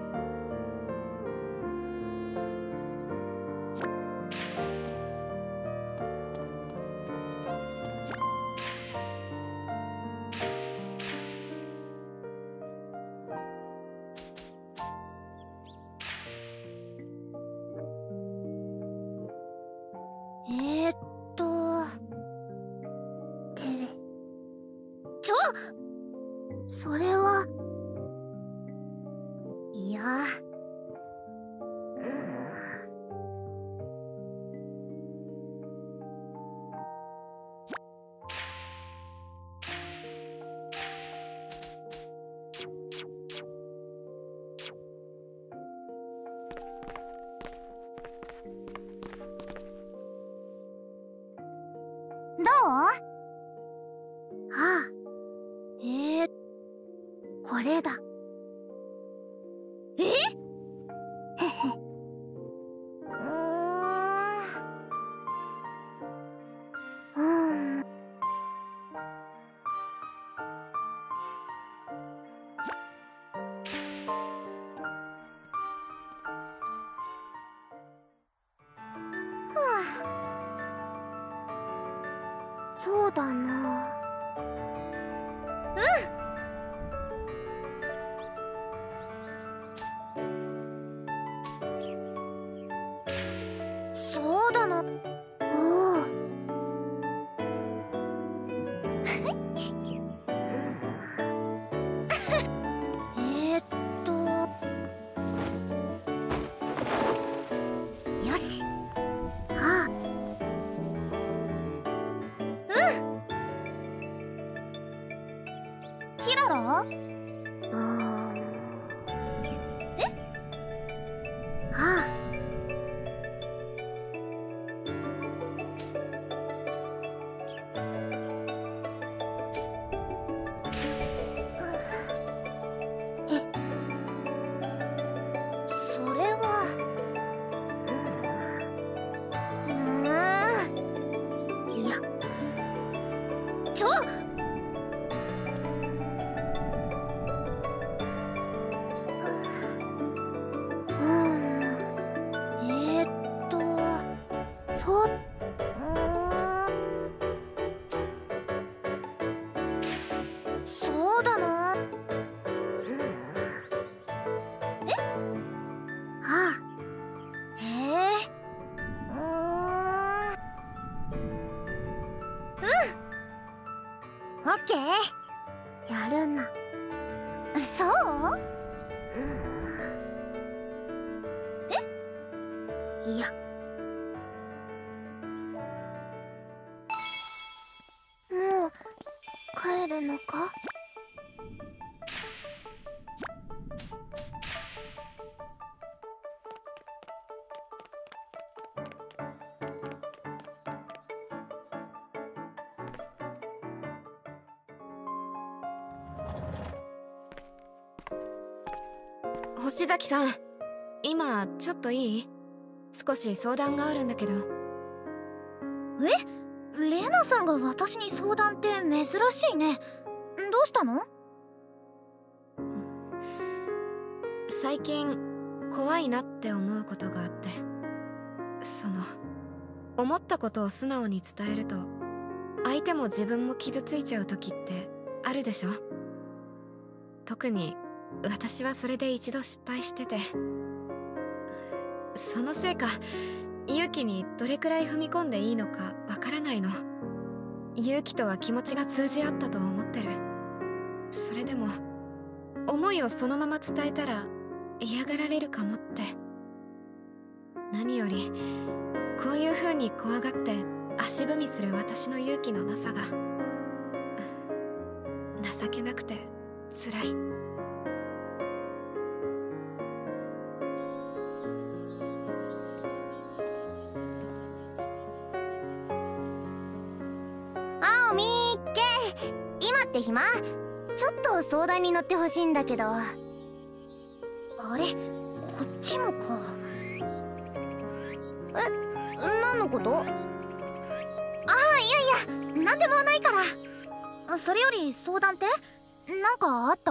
てれ。それは。いや。どう？ああ。これだ。へへ。そうだな。そうだな。おお。よし。ああ。 キララ？え？ ああ。 そうだな。オッケー。 やるな。 そう？ いや。もう帰るのか？ 星崎さん、今ちょっといい？少し相談があるんだけど。 え？レナさんが私に相談って珍しいね。どうしたの？ 最近怖いなって思うことがあって、思ったことを素直に伝えると相手も自分も傷ついちゃう時ってあるでしょ？特に私はそれで一度失敗してて、そのせいか勇気にどれくらい踏み込んでいいのかわからないの。勇気とは気持ちが通じ合ったと思ってる。それでも思いをそのまま伝えたら嫌がられるかもって。何よりこういう風に怖がって足踏みする私の勇気のなさが情けなくて辛い。 青みっけ、今って暇？ちょっと相談に乗ってほしいんだけど。 あれ？こっちもか。 何のこと？ いやいや、なんでもないから。それより相談ってなんかあった？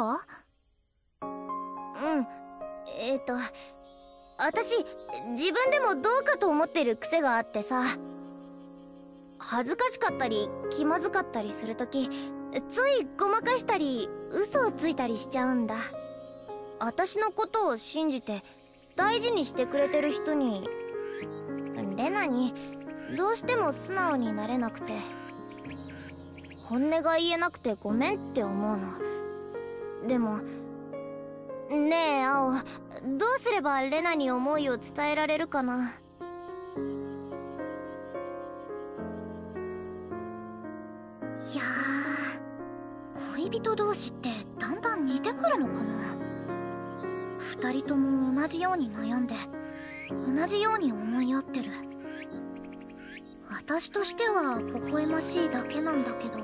私自分でもどうかと思ってる癖があってさ、恥ずかしかったり気まずかったりするとき、ついごまかしたり嘘をついたりしちゃうんだ。私のことを信じて大事にしてくれてる人に、レナにどうしても素直になれなくて、本音が言えなくてごめんって思うの。でもねえ青、どうすればレナに思いを伝えられるかな？ いやー、恋人同士ってだんだん似てくるのかな。二人とも同じように悩んで同じように思い合ってる。私としては微笑ましいだけなんだけど、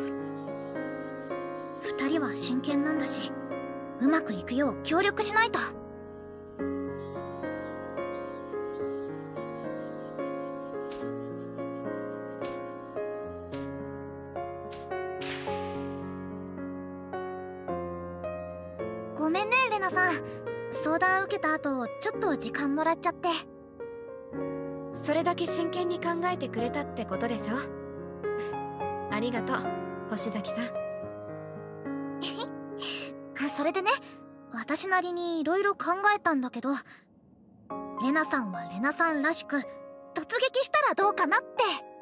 二人は真剣なんだし、うまくいくよう協力しないと。ごめんねレナさん、相談受けた後ちょっと時間もらっちゃって。 それだけ真剣に考えてくれたってことでしょ？ありがとう星崎さん。 それでね、私なりに色々考えたんだけど、レナさんはレナさんらしく突撃したらどうかなって。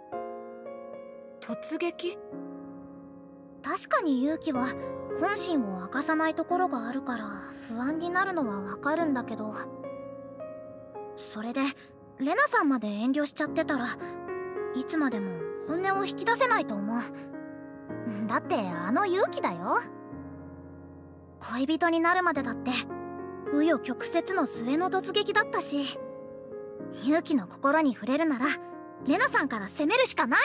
突撃？ 確かに勇気は本心を明かさないところがあるから不安になるのはわかるんだけど、それでレナさんまで遠慮しちゃってたらいつまでも本音を引き出せないと思う。だってあの勇気だよ。 恋人になるまでだって紆余曲折の末の突撃だったし、勇気の心に触れるならレナさんから攻めるしかない。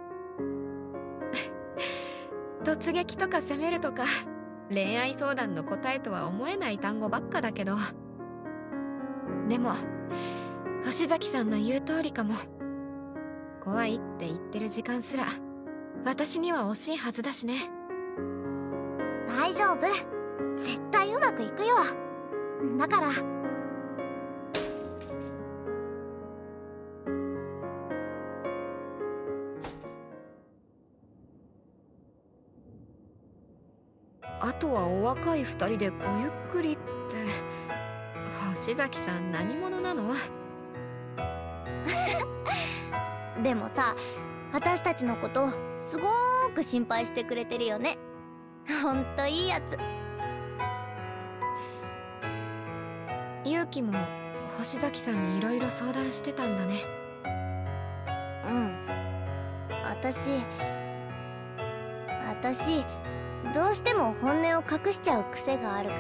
突撃とか攻めるとか恋愛相談の答えとは思えない単語ばっかだけど、でも星崎さんの言う通りかも。怖いって言ってる時間すら私には惜しいはずだしね。 大丈夫、絶対うまくいくよ。だからあとはお若い二人でごゆっくりって、星崎さん何者なの？ でもさ、私たちのことすごーく心配してくれてるよね。ほんといいやつ。 勇気も星崎さんにいろいろ相談してたんだね。 うん。私どうしても本音を隠しちゃう癖があるから。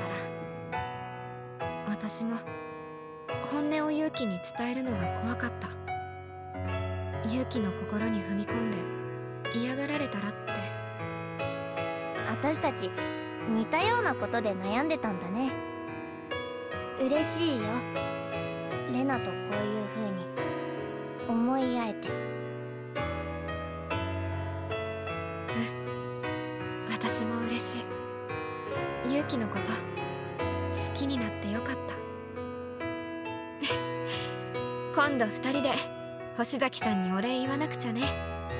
私も本音を勇気に伝えるのが怖かった。勇気の心に踏み込んで嫌がられたらって。 私たち似たようなことで悩んでたんだね。嬉しいよ、レナとこういう風に思い合えて。 私も嬉しい。勇気のこと好きになってよかった。今度二人で星崎さんにお礼言わなくちゃね。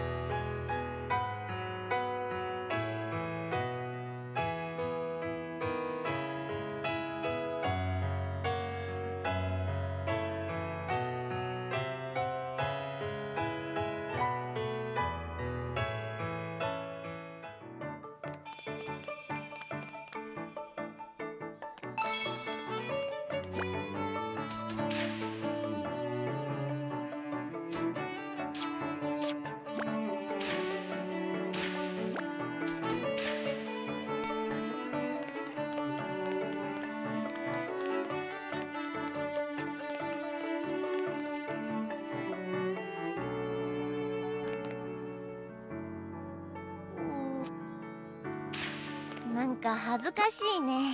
なんか恥ずかしいね。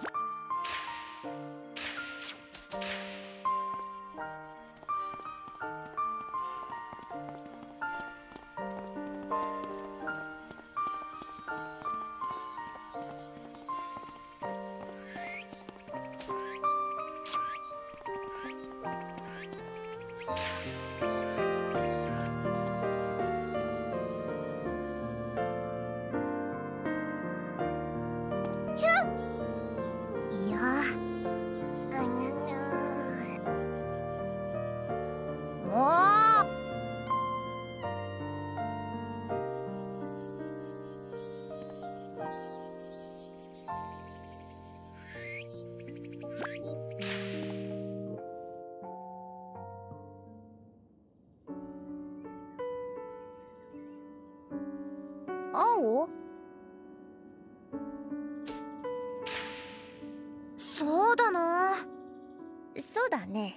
青？ そうだな。 そうだね。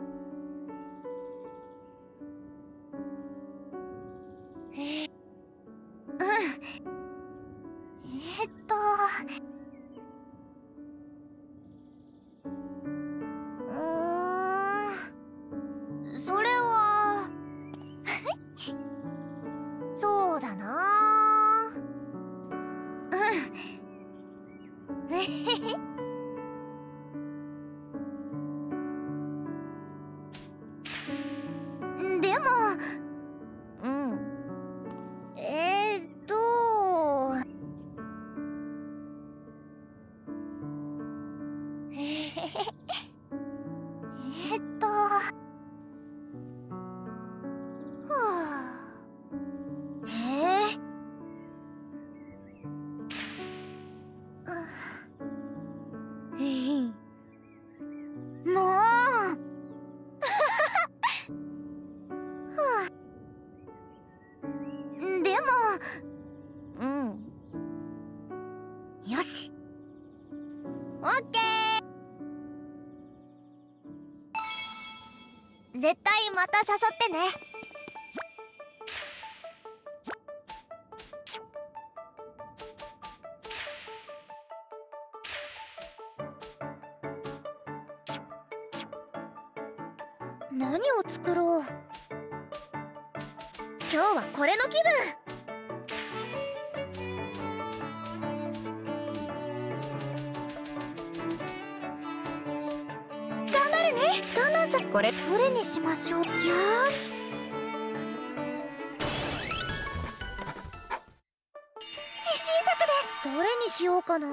それはそうだな。 でもうん。 もうでもうん。 よし、 オッケー。絶対また誘ってね。何を作ろう。今日はこれの気分。頑張るね。 これどれにしましょう。よーし。自信作です。どれにしようかな。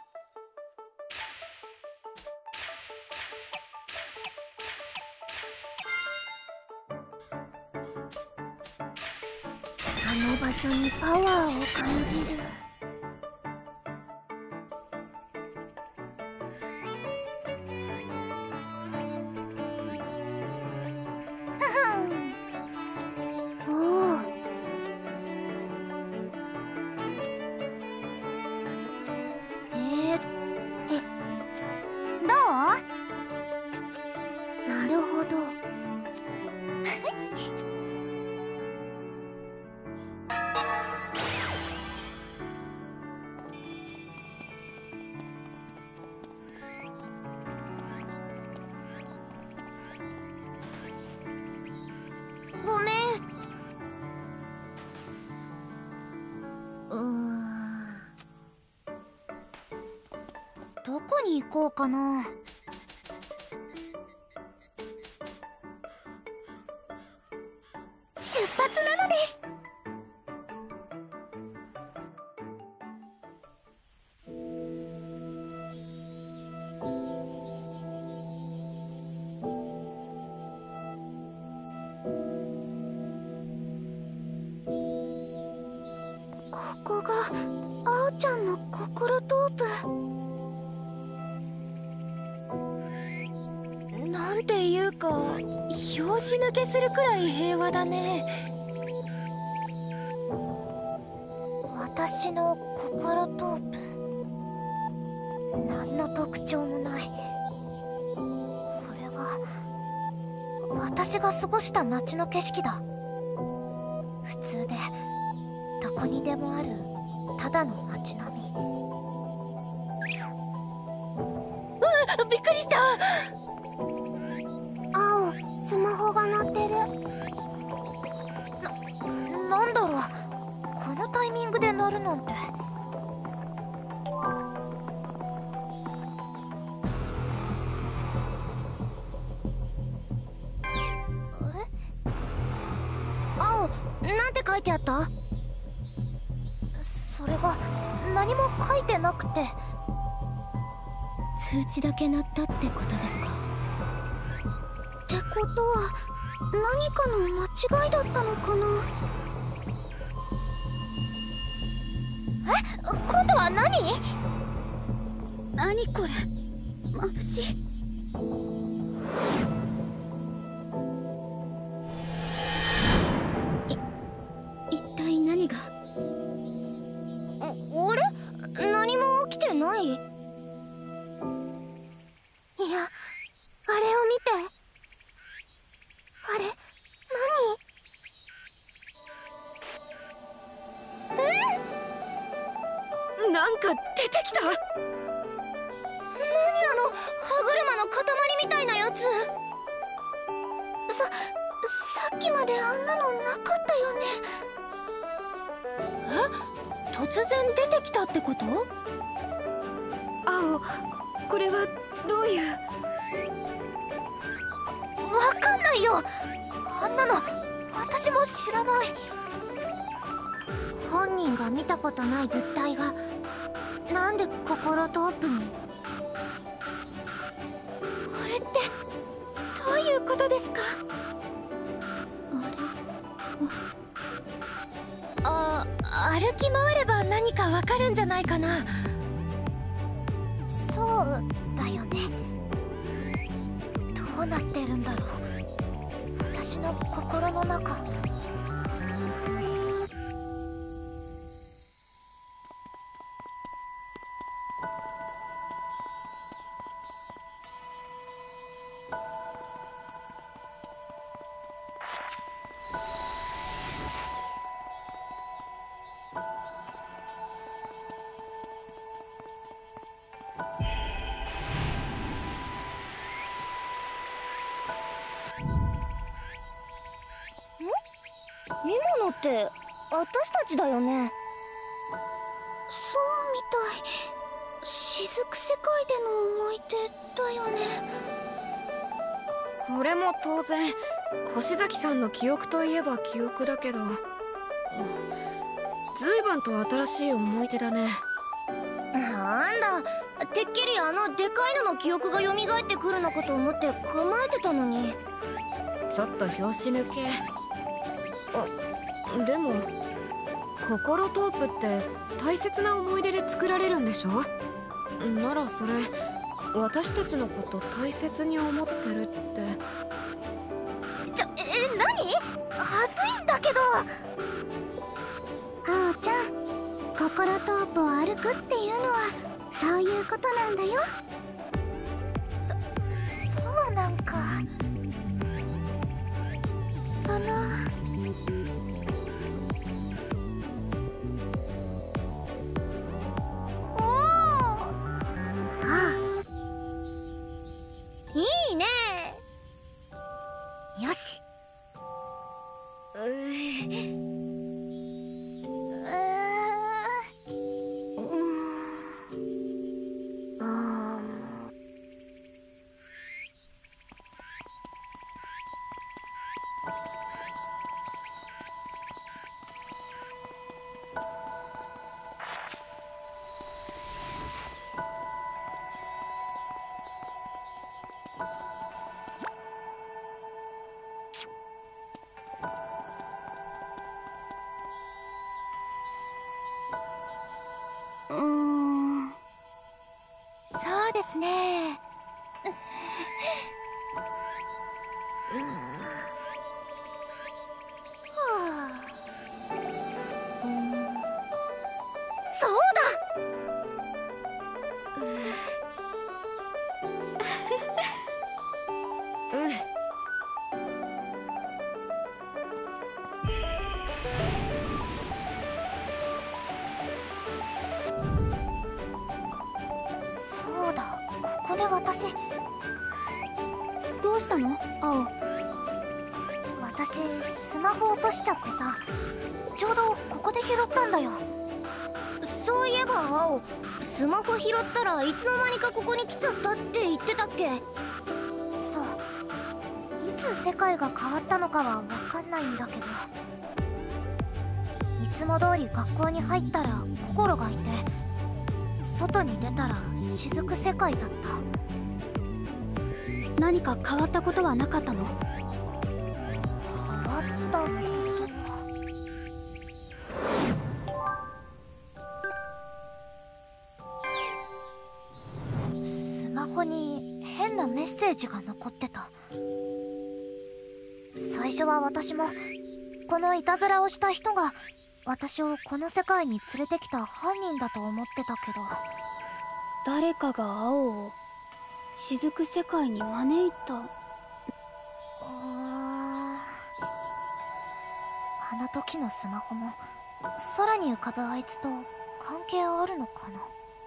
あの場所にパワーを感じる。おお。どう？なるほど。ごめん。どこに行こうかな。出発なのです。ここがあおちゃんの心トープ。なんていうか拍子抜けするくらい平和だね。私の心トープ、何の特徴もない。これは私が過ごした街の景色だ。普通でどこにでもあるただの街並み。びっくりした。青、スマホが鳴ってる。なんだろう、このタイミングで鳴るなんて。青、なんて書いてあった？それが何も書いてなくて。 通知だけ鳴ったってことですか？ ってことは何かの間違いだったのかな。今度は何これ、眩しい。 一体何が？ あれ？何も起きてない。いや、あれを見て。あれ、何？ なんか出てきた。 何あの歯車の塊みたいなやつ。さっきまであんなのなかったよね。突然出てきたってこと？ 青、これはどういう。 わかんないよ。あんなの私も知らない。本人が見たことない物体がなんで心トープに。 これってどういうことですか？ 歩き回れば何かわかるんじゃないかな。そうだよね。どうなってるんだろう、私の心の中。 って私たちだよね。 そうみたい。雫世界での思い出だよね。 これも当然星崎さんの記憶といえば記憶だけど、随分と新しい思い出だね。 なんだ、てっきりあのでかいのの記憶が蘇ってくるのかと思って構えてたのに。 ちょっと拍子抜け。でも心トープって大切な思い出で作られるんでしょ。ならそれ私たちのこと大切に思ってるって。 何？はずいんだけど。 あおちゃん、心トープを歩くっていうのはそういうことなんだよ。 そうなんか。そのいいね。 よし。そうですね。そうだ。そうだ、ここで私。 どうしたの青？ 私スマホ落としちゃってさ、ちょうどここで拾ったんだよ。 そういえば青、スマホ拾ったらいつの間にかここに来ちゃったって言ってたっけ。 そう、いつ世界が変わったのかは分かんないんだけど、いつも通り学校に入ったら心がいて、外に出たら雫世界だった。 何か変わったことはなかったの？ 変わったことは。スマホに変なメッセージが残ってた。最初は私もこのいたずらをした人が私をこの世界に連れてきた犯人だと思ってたけど、 誰かが青を雫世界に招いた。 あの時のスマホも空に浮かぶあいつと関係あるのかな。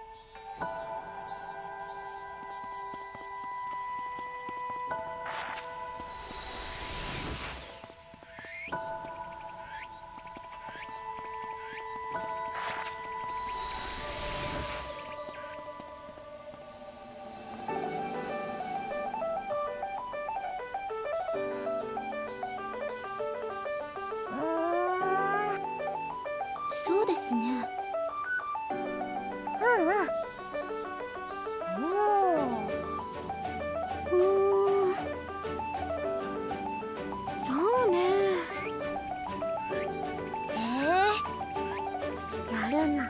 そうですね。 そうね。やるな。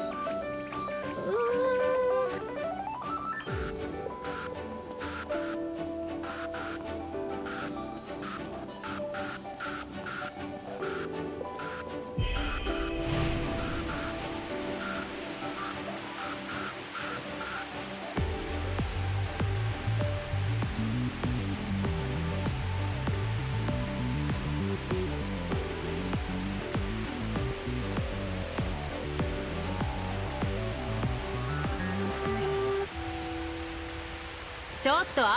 ちょっと青。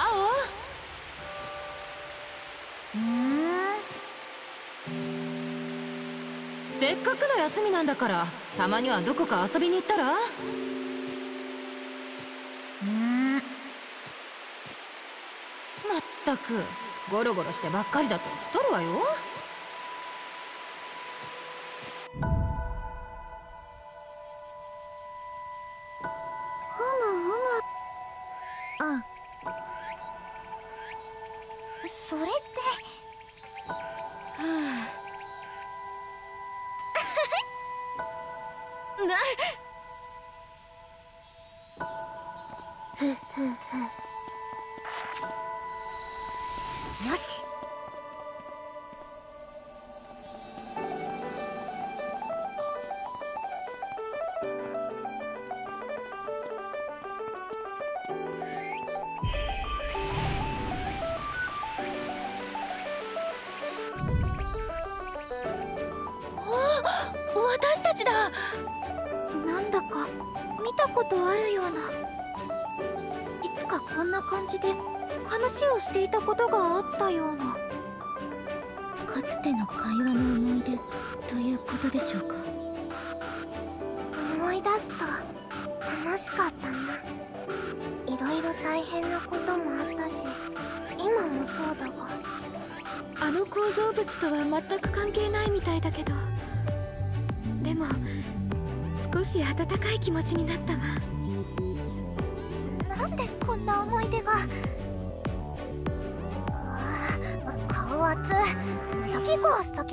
せっかくの休みなんだから、たまにはどこか遊びに行ったら？まったくゴロゴロしてばっかりだと太るわよ。 それってなよし。私たちだ。なんだか見たことあるような。いつかこんな感じで話をしていたことがあったような。かつての会話の思い出ということでしょうか。思い出すと楽しかったな。いろいろ大変なこともあったし、今もそうだが。あの構造物とは全く関係ないみたいだけど、でも少し温かい気持ちになったわ。なんでこんな思い出が。顔熱。先行こう、先。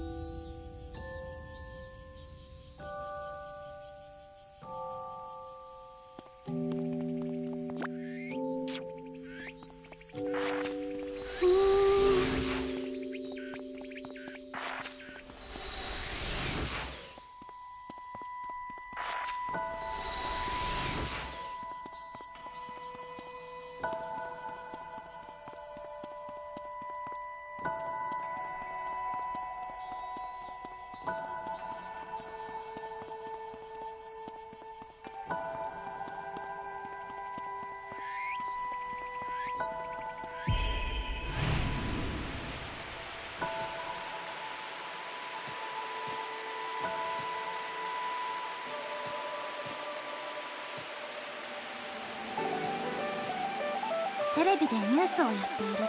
テレビでニュースをやっている。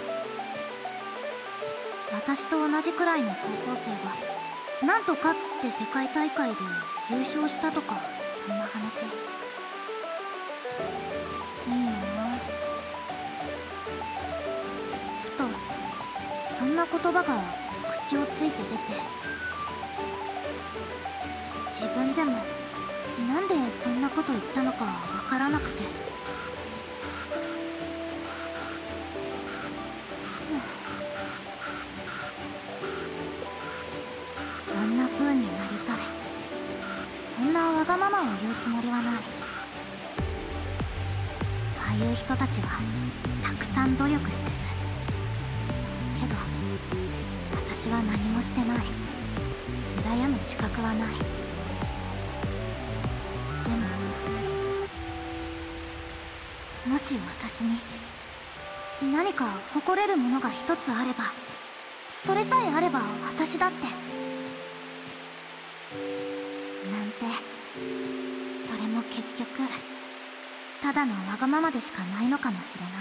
私と同じくらいの高校生がなんとかって世界大会で優勝したとか、そんな話。いいなあ。ふとそんな言葉が口をついて出て、自分でもなんでそんなこと言ったのかわからなくて。あんな風になりたい。そんなわがままを言うつもりはない。ああいう人たちはたくさん努力してるけど、私は何もしてない。羨む資格はない。でももし私に何か誇れるものが一つあれば、それさえあれば私だって、なんて、それも結局ただのわがままでしかないのかもしれない。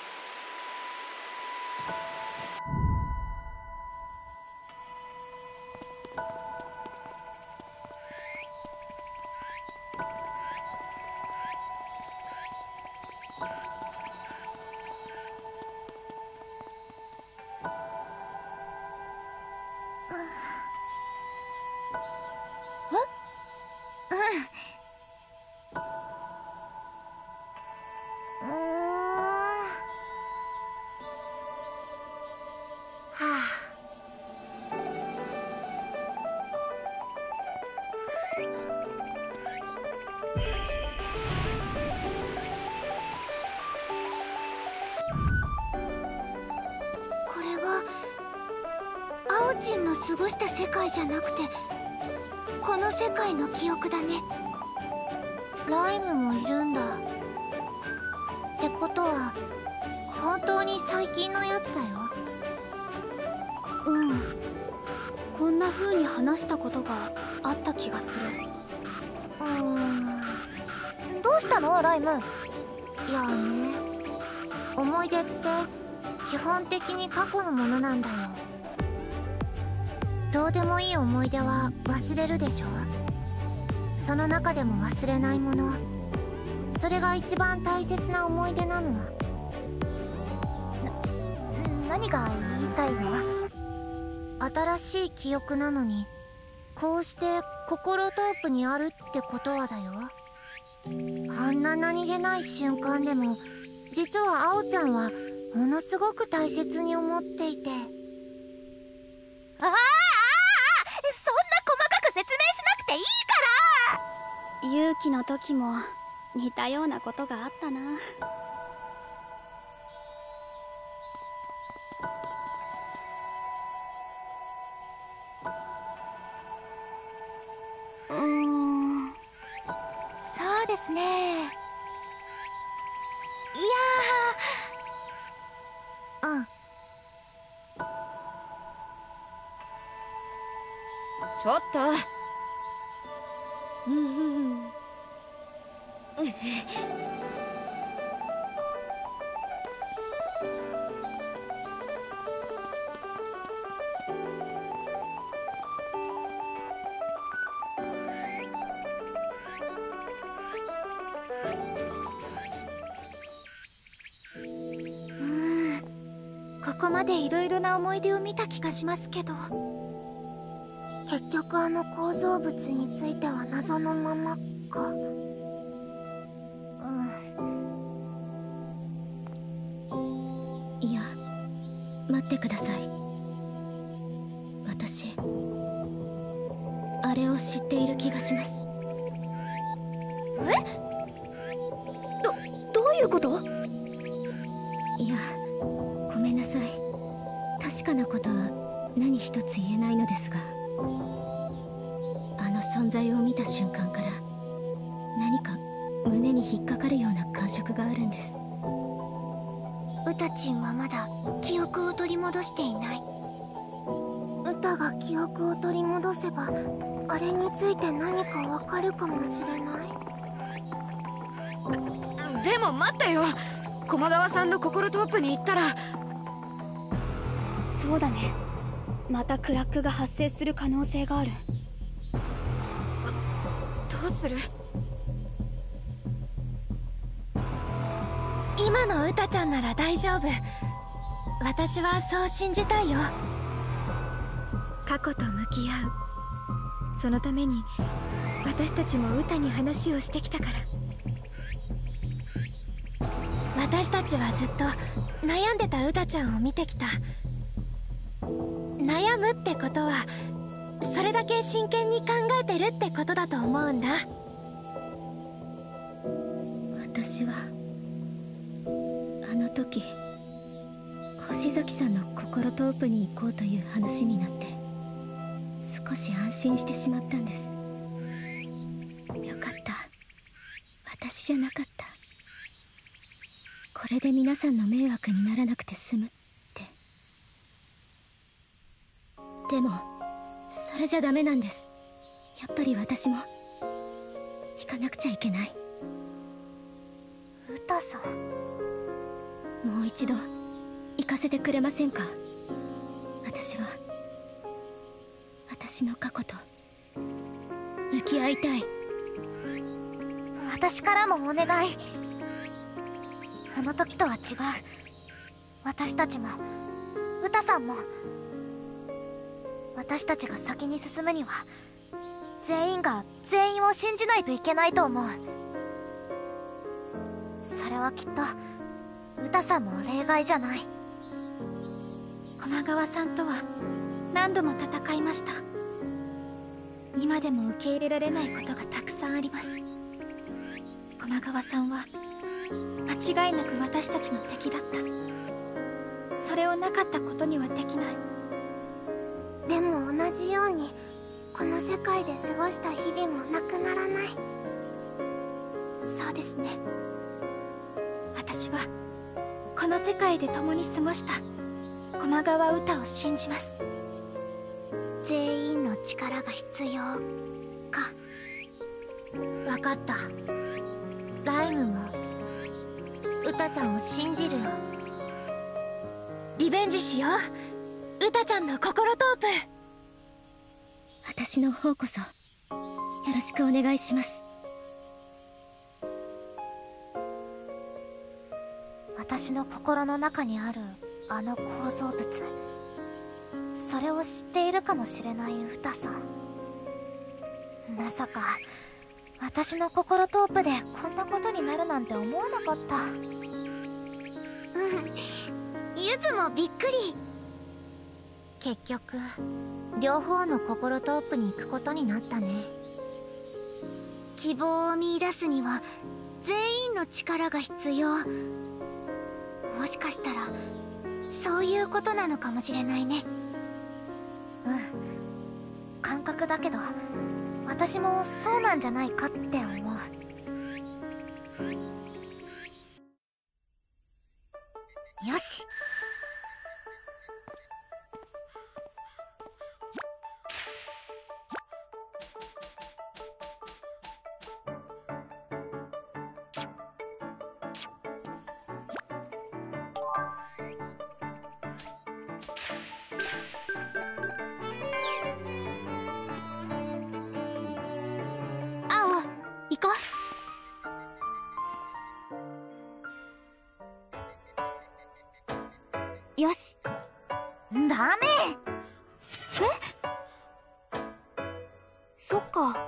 これはアオチンの過ごした世界じゃなくて、この世界の記憶だね。ライムもいるんだ。ってことは本当に最近のやつだよ。うん。 こんな風に話したことがあった気がする。 どうしたのライム？ いやね、思い出って基本的に過去のものなんだよ。どうでもいい思い出は忘れるでしょ。その中でも忘れないもの、それが一番大切な思い出なの。 何が言いたいの？ 新しい記憶なのにこうして心トープにあるってことはだよ。あんな何気ない瞬間でも実はアオちゃんはものすごく大切に思っていて。 そんな細かく説明しなくていいから。 勇気の時も似たようなことがあったな。 そうですね。いやちょっと。 ここまでいろいろな思い出を見た気がしますけど、 結局あの構造物については謎のままか。 いや、待ってください。私あれを知っている気がします。 どういうこと？ いや、ごめんなさい。確かなことは何一つ言えないのですが、あの存在を見た瞬間から何か胸に引っかかるような感触があるんです。 ウタチンはまだ記憶を取り戻していない。 ウタが記憶を取り戻せばあれについて何かわかるかもしれない。 でも待ってよ。駒川さんの心トープに行ったら。 そうだね。またクラックが発生する可能性がある。 どうする？ 今のウタちゃんなら大丈夫。私はそう信じたいよ。 過去と向き合う。そのために私たちもウタに話をしてきたから。 私たちはずっと悩んでたウタちゃんを見てきた。悩むってことはそれだけ真剣に考えてるってことだと思うんだ。 私はあの時星崎さんの心トープに行こうという話になって少し安心してしまったんです。よかった、私じゃなかった。これで皆さんの迷惑にならなくて済むって。でもそれじゃダメなんです。やっぱり私も行かなくちゃいけない。 ウタさん、 もう一度行かせてくれませんか？私は私の過去と向き合いたい。 私からもお願い。あの時とは違う。私たちもウタさんも、私たちが先に進むには全員が全員を信じないといけないと思う。それはきっとウタさんも例外じゃない。駒川さんとは何度も戦いました。今でも受け入れられないことがたくさんあります。駒川さんは間違いなく私たちの敵だった。それをなかったことにはできない。 でも同じようにこの世界で過ごした日々もなくならない。 そうですね。私はこの世界で共に過ごした駒川ウタを信じます。 全力が必要か。 わかった。ライムもウタちゃんを信じるよ。 リベンジしよう。ウタちゃんの心トープ。私の方こそよろしくお願いします。 私の心の中にあるあの構造物、それを知っているかもしれないウタさん。まさか私の心トープでこんなことになるなんて思わなかった。 ゆずもびっくり。 結局両方の心トープに行くことになったね。 希望を見出すには全員の力が必要。もしかしたらそういうことなのかもしれないね。 感覚だけど私もそうなんじゃないかって思う。よし。 行こう。よし。 ダメ。 そっか。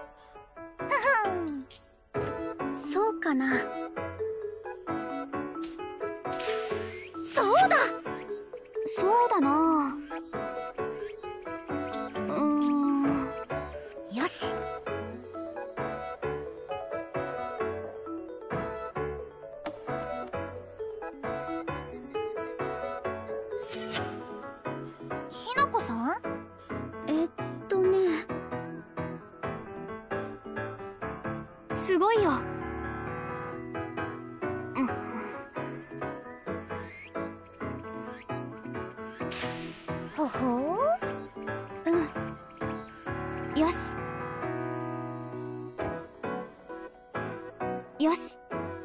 そうかな。 そうだ。 そうだな。 よし。ひなこさん？ すごいよ。 ほほー。よし。よし。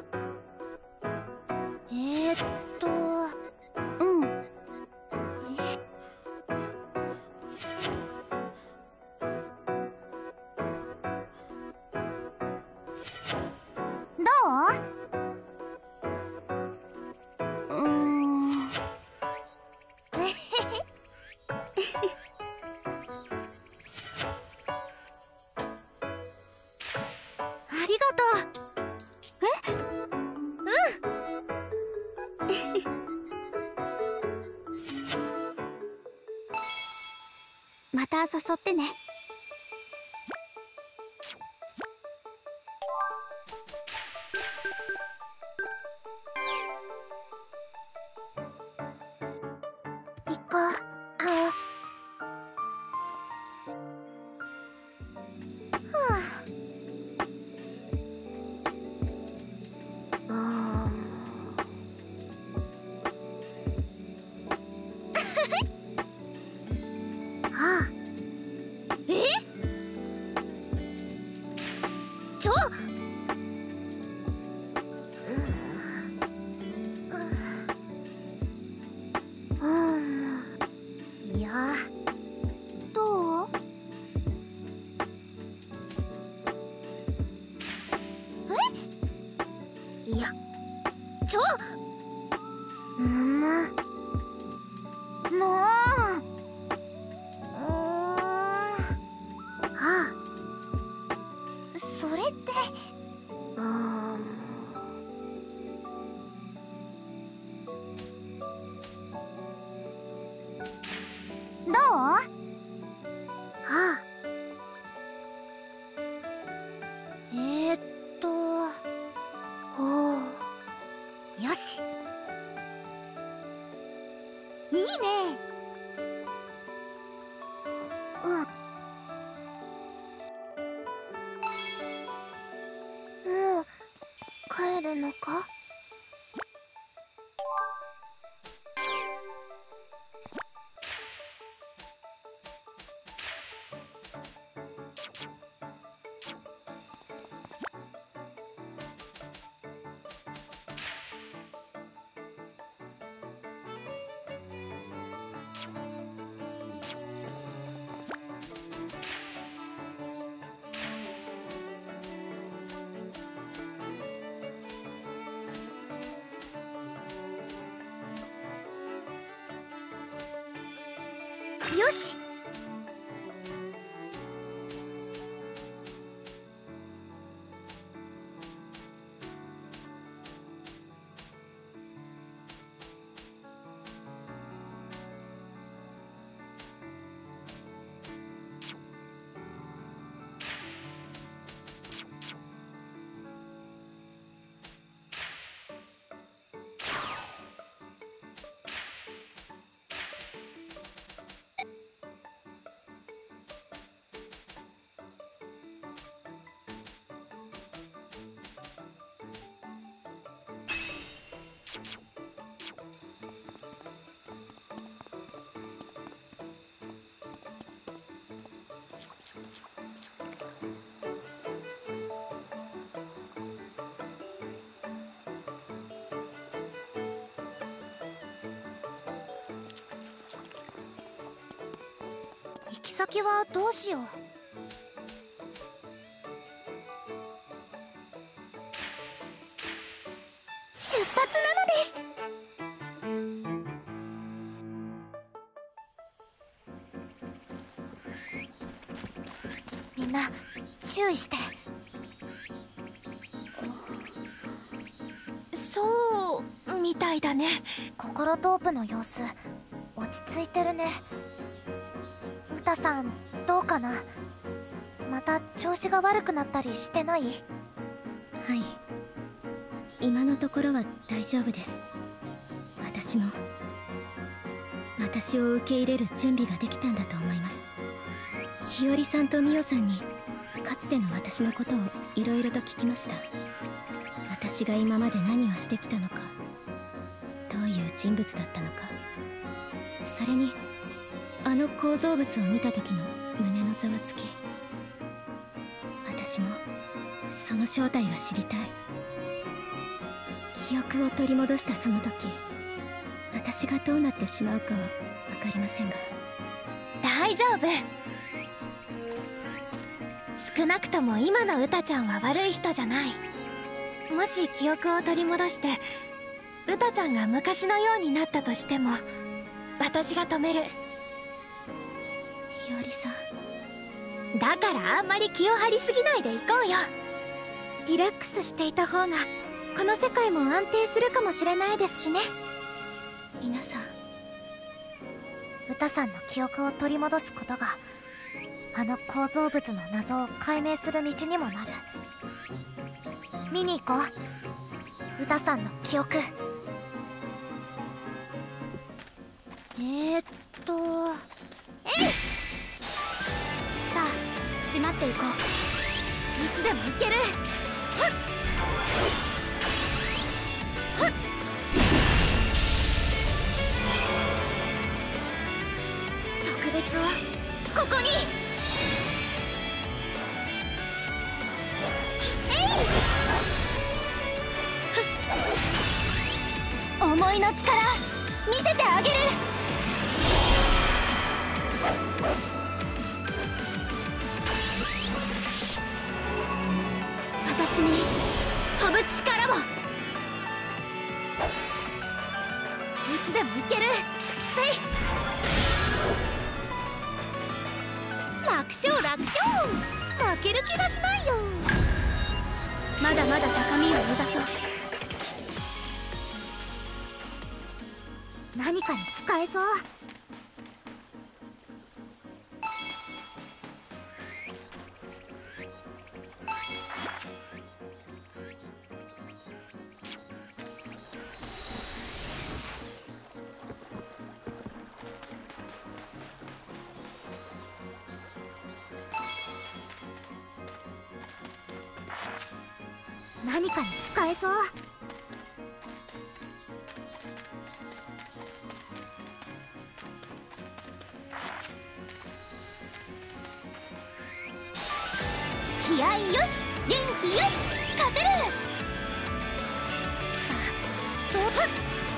ありがとう。 また誘ってね。 行こう。いや、どう？いや、もう。それって。どう？よし。いいね。もう帰るのか？ よし。行き先はどうしよう。出発なのです。みんな注意して。そうみたいだね。心トープの様子落ち着いてるね。ウタさんどうかな。また調子が悪くなったりしてない？ はい、今のところは大丈夫です。私も私を受け入れる準備ができたんだと思います。日和さんとミオさんにかつての私のことをいろいろと聞きました。私が今まで何をしてきたのか、どういう人物だったのか、それにあの構造物を見た時の胸のざわつき、私もその正体が知りたい。記憶を取り戻したその時、私がどうなってしまうかは分かりませんが。 大丈夫。少なくとも今のウタちゃんは悪い人じゃない。もし記憶を取り戻してウタちゃんが昔のようになったとしても、私が止める。 日和さん、 だからあんまり気を張りすぎないでいこうよ。リラックスしていた方がこの世界も安定するかもしれないですしね。 皆さん、 ウタさんの記憶を取り戻すことがあの構造物の謎を解明する道にもなる。見に行こう、ウタさんの記憶。さあ閉まっていこう。いつでも行ける。はっはっ。特別をここに。思いの力見せてあげる。私に飛ぶ力を。いつでもいける。せい。楽勝楽勝。負ける気がしないよ。まだまだ高みを目指そう。何かに使えそう。何かに使えそう。気合いよし、元気よし、勝てる。さあどうぞ。はっ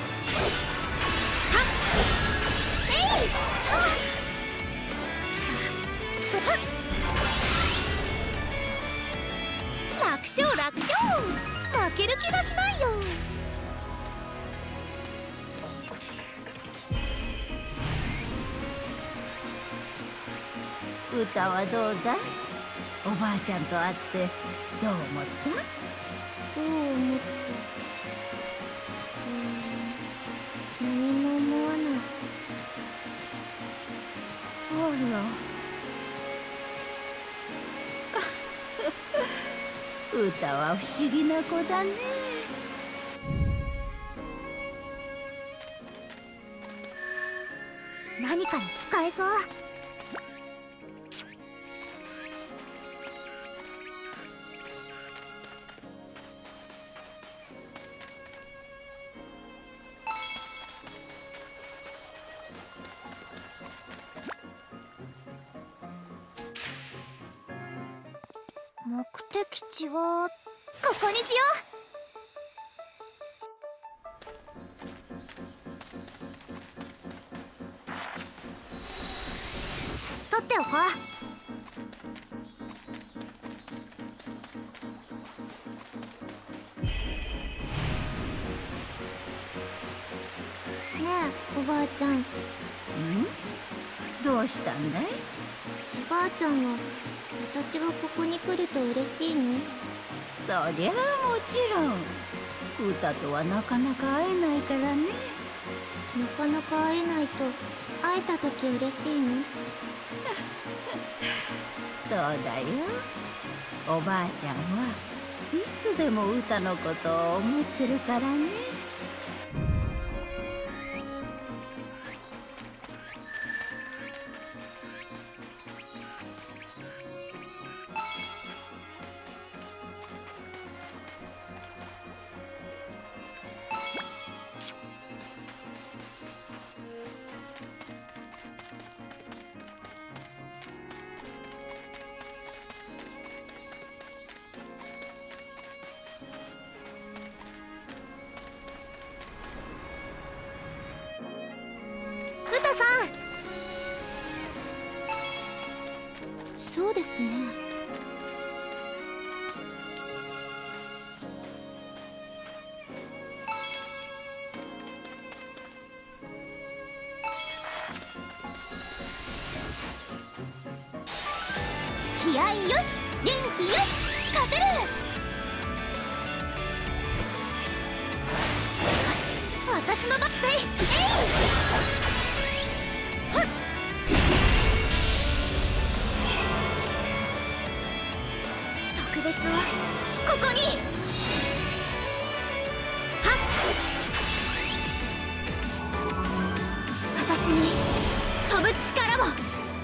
えいと。さあどうぞ。楽勝楽勝。負ける気がしないよ。 歌はどうだい？おばあちゃんと会ってどう思った？ どう思った？何も思わない。 あら。歌は不思議な子だね。 何かに使えそう。目的地はここにしよう。取っておこねえおばあちゃん。 どうしたんだい？ おばあちゃんは私がここに来ると嬉しいの？ そりゃあもちろん。歌とはなかなか会えないからね。 なかなか会えないと会えた時嬉しいの？ そうだよ。おばあちゃんはいつでも歌のことを思ってるからね。 う。歌さん。 そうですね。 気合いよし、元気よし、勝てる。よし、私の番。せい、えい。はっ。特別はここに。はっ。私に飛ぶ力を。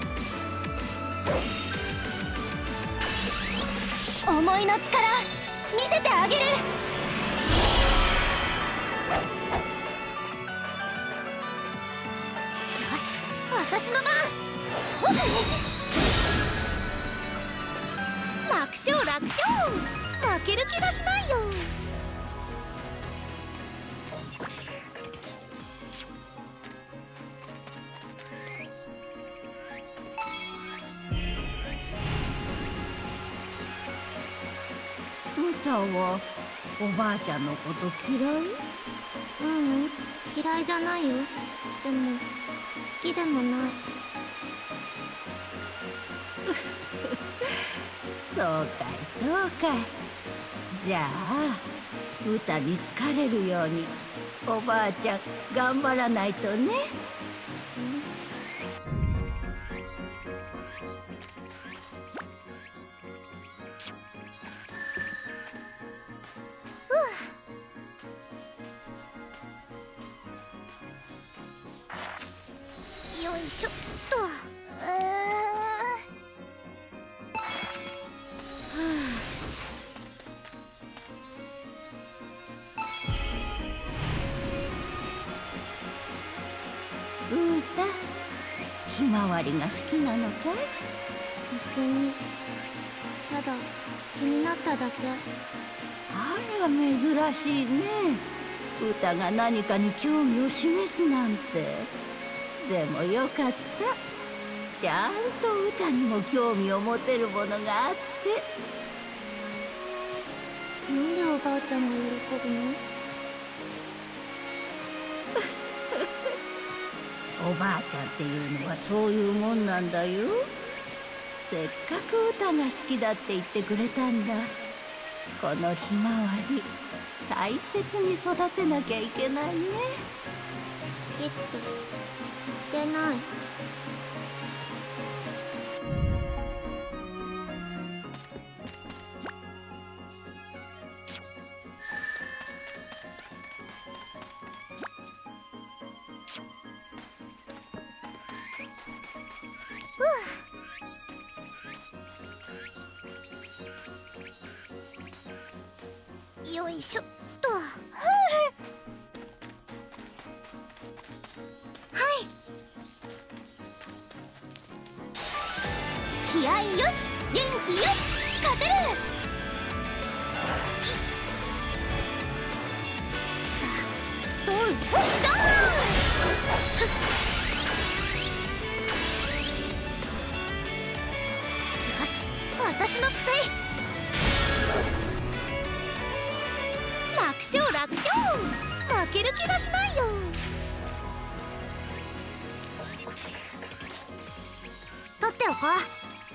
思いの力見せてあげる。よし、私の番。ほっ。楽勝楽勝。負ける気がしないよ。 歌はおばあちゃんのこと嫌い？ 嫌いじゃないよ。でも好きでもない。 そうかいそうかい。じゃあ歌に好かれるようにおばあちゃん頑張らないとね。 よいしょっと。 歌、ひまわりが好きなのかい？ 別にただ気になっただけ。 あら珍しいね。歌が何かに興味を示すなんて。でもよかった。ちゃんと歌にも興味を持てるものがあって。 なんでおばあちゃんが喜ぶの？ おばあちゃんっていうのはそういうもんなんだよ。 せっかく歌が好きだって言ってくれたんだ。このひまわり大切に育てなきゃいけないね。 きっとしてない。よいしょっと。はい。気合いよし、元気よし、勝てる。さあ、ドンドンドン。よし、私の使い。楽勝楽勝、負ける気がしないよ。取っておこう。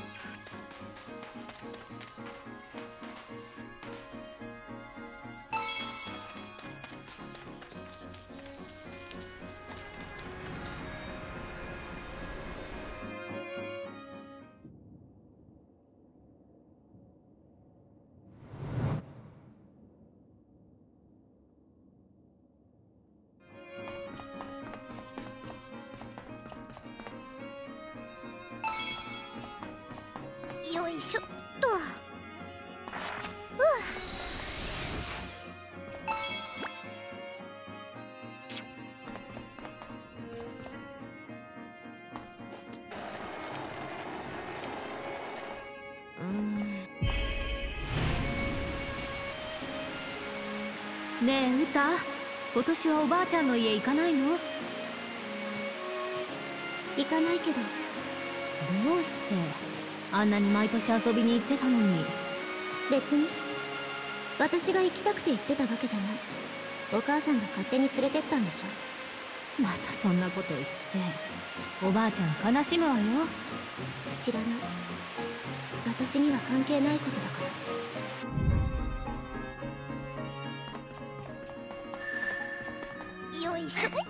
よいしょっと。 ねえ歌、今年はおばあちゃんの家行かないの？ 行かないけど。 どうして？あんなに毎年遊びに行ってたのに。 別に私が行きたくて行ってたわけじゃない。お母さんが勝手に連れてったんでしょ。 またそんなこと言っておばあちゃん悲しむわよ。 知らない。私には関係ないことだから。 よいしょっと。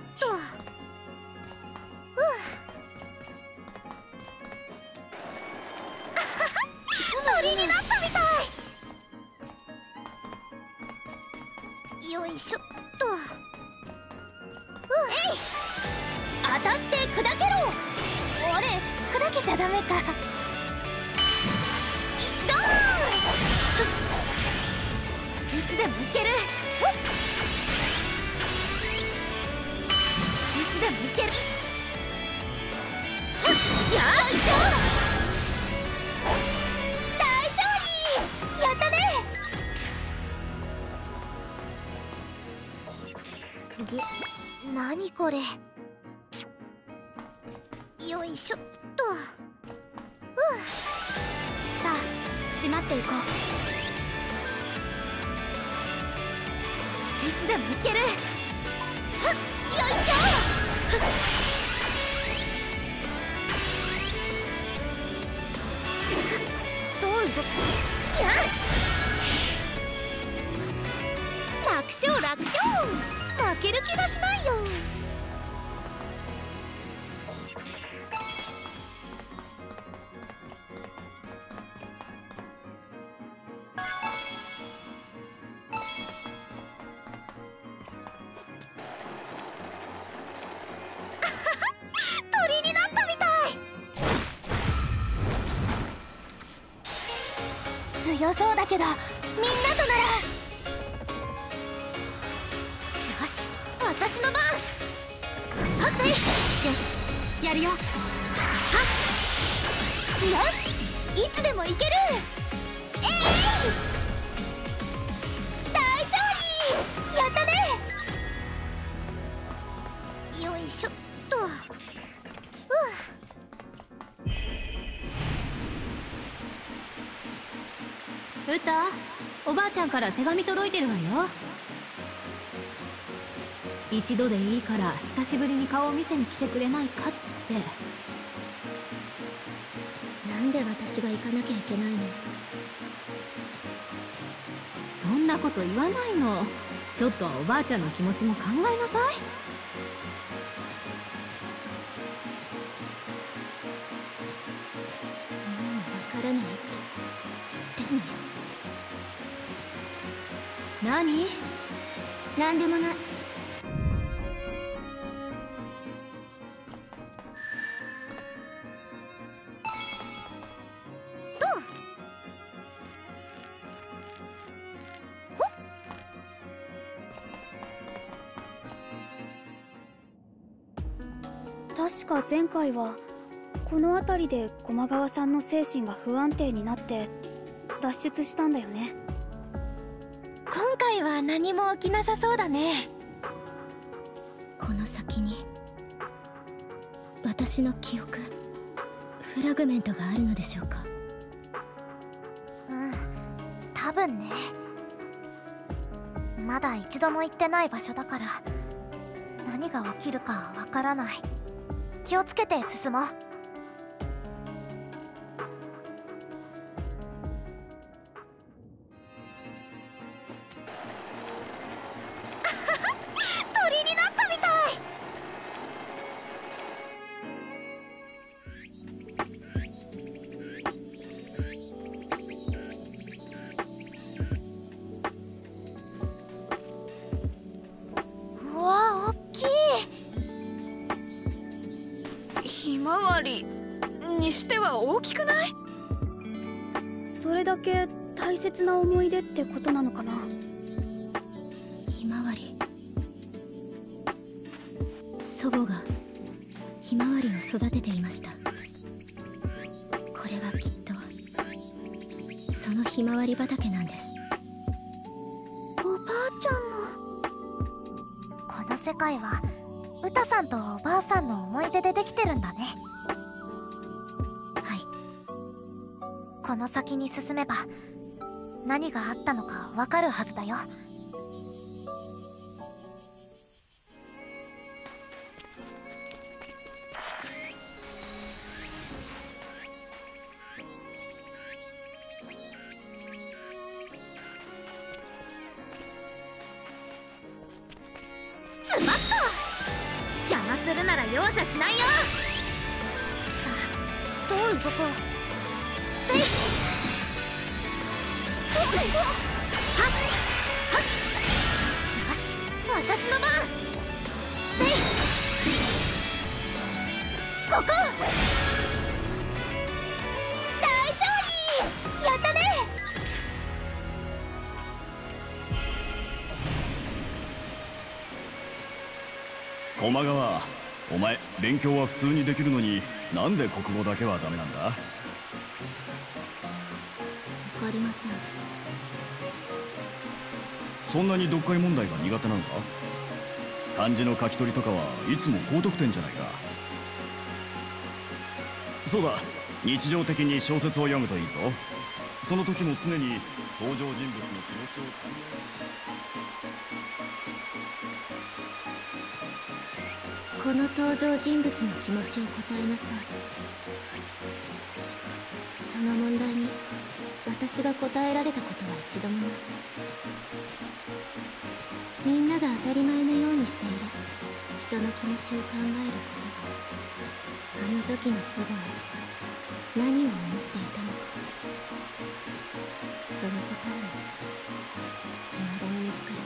鳥になったみたい。よいしょっと。えい、当たって砕けろ。俺砕けちゃダメか。ドーン。いつでもいける。いつでもいける。よいしょ。やったね。何これ。よいしょっと。 さあ、しまっていこう。いつでもいける。よいしょ。どうぞ。楽勝楽勝、負ける気がしないよ。鳥になったみたい。強そうだけどみんなとなら。よし、私の番。はっせい。よし、やるよ。はっ、よし、いつでもいける。えい、大勝利。やったね。よいしょっと。 歌、おばあちゃんから手紙届いてるわよ。一度でいいから久しぶりに顔を見せに来てくれないかって。 なんで私が行かなきゃいけないの？ そんなこと言わないの。ちょっとはおばあちゃんの気持ちも考えなさい。 そんなのわからないって言ってんのよ。 何？ なんでもない。 確か前回はこの辺りで駒川さんの精神が不安定になって脱出したんだよね。 今回は何も起きなさそうだね。 この先に私の記憶、フラグメントがあるのでしょうか。 多分ね。まだ一度も行ってない場所だから何が起きるかわからない。気をつけて進もう。鳥になったみたい。うわ、おっきい。 ひまわりにしては大きくない？ それだけ大切な思い出ってことなのかな。 ひまわり、祖母がひまわりを育てていました。これはきっとそのひまわり畑なんです。 おばあちゃんの。この世界はウタさんとおばあさんの思い出でできてるんだね。 はい。 この先に進めば何があったのかわかるはずだよ。ズバッと邪魔するなら容赦しないよ。さあ、どう動こう。せい。はっはっ。よし、私の番。せい。ここ。大勝利。やったね。 駒川、お前勉強は普通にできるのになんで国語だけはダメなんだ？ わかりません。 そんなに読解問題が苦手なのか？漢字の書き取りとかはいつも高得点じゃないか。そうだ、日常的に小説を読むといいぞ。その時も常に登場人物の気持ちを考この登場人物の気持ちを答えなさい。その問題に私が答えられたことは一度もない。みんなが当たり前のようにしている人の気持ちを考えることが、あの時のそばは何を思っていたのか、その答えも未だに見つからない。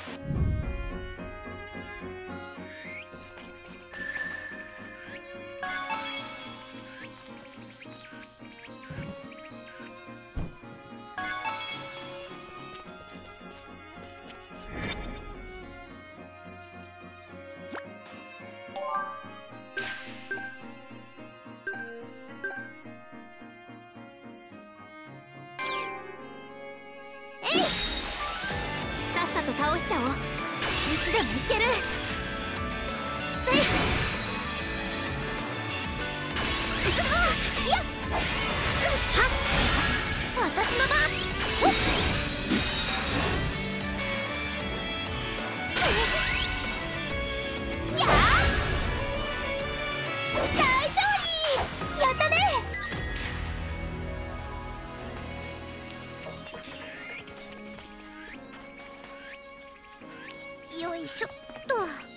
さっさと倒しちゃおう。いつでもいける。せい。いやっはっ。私の番。やあ大勝利。やったね。 よいしょっと。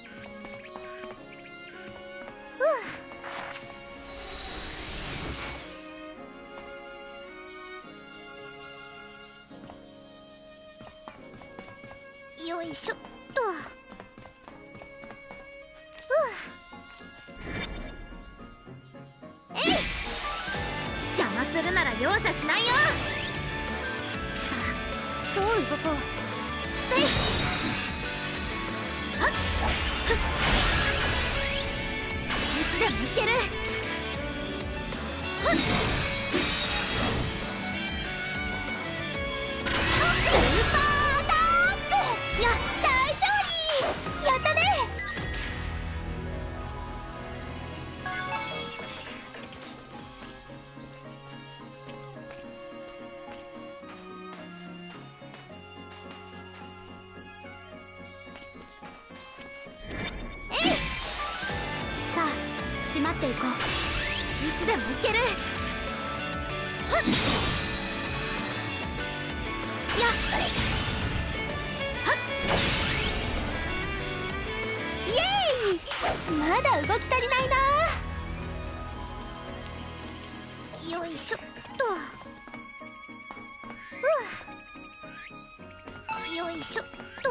よいしょっと。えい！邪魔するなら容赦しないよ。さあ、どう動こう。せい！はっ！いつでもいける。はっ！スーパーアタック！や、大勝利！やったね！ さあ閉まっていこう。 いつでもいける。はっ！やっ！はっ！イエーイ！まだ動き足りないな。よいしょっと。よいしょっと。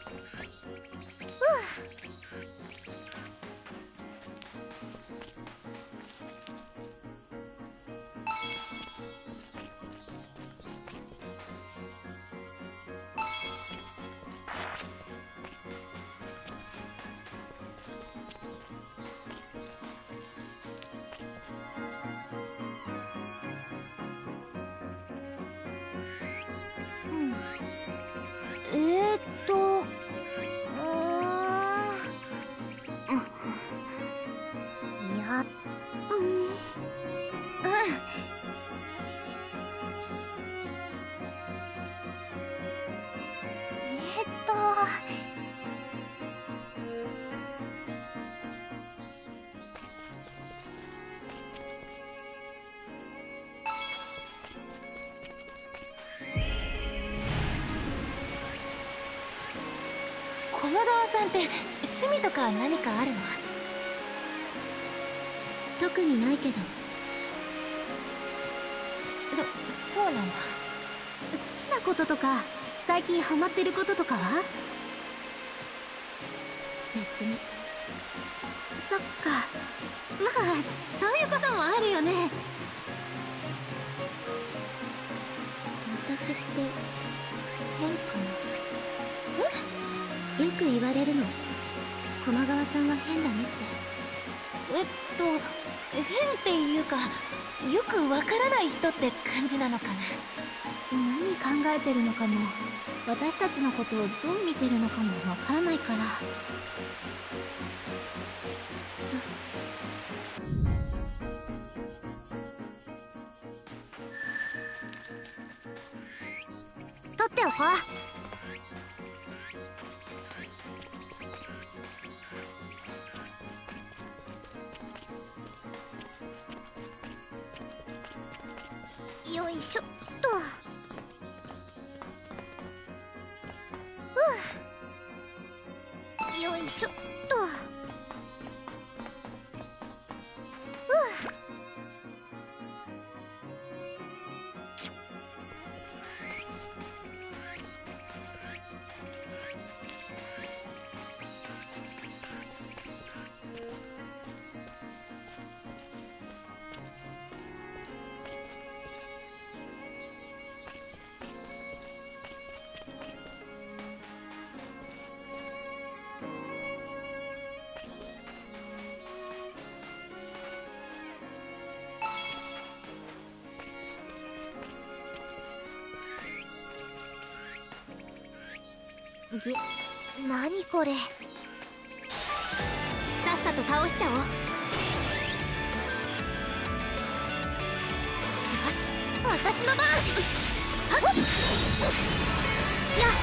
いや、 駒川さんって趣味とか何かあるの？ 特にないけど。 そうなんだ。 好きなこととか最近ハマってることとかは？ 別に。 そっか。まあそういうこともあるよね。 私って変かな。よく言われるの。駒川さんは変だねって。 変っていうか、よくわからない人って感じなのかな。 何考えてるのかも、私たちのことをどう見てるのかもわからないから。 取っておこう。よいしょっと。よいしょっと。何これ。 さっさと倒しちゃおう。よし、 私の番。はっ！やっ！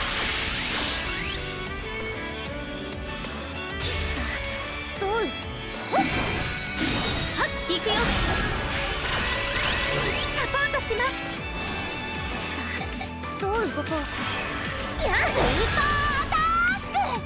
どう？はっ！行くよ。サポートします。さあ、どう動こう。やっ！スーパーアタック！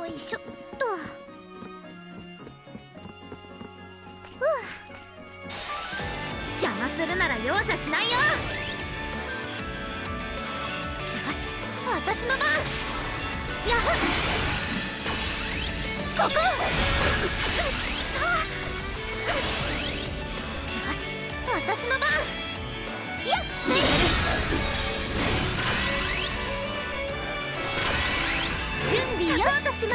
よいしょっと。邪魔するなら容赦しないよ。よし、私の番。やっここ。よし、私の番。やっ準備よしとします。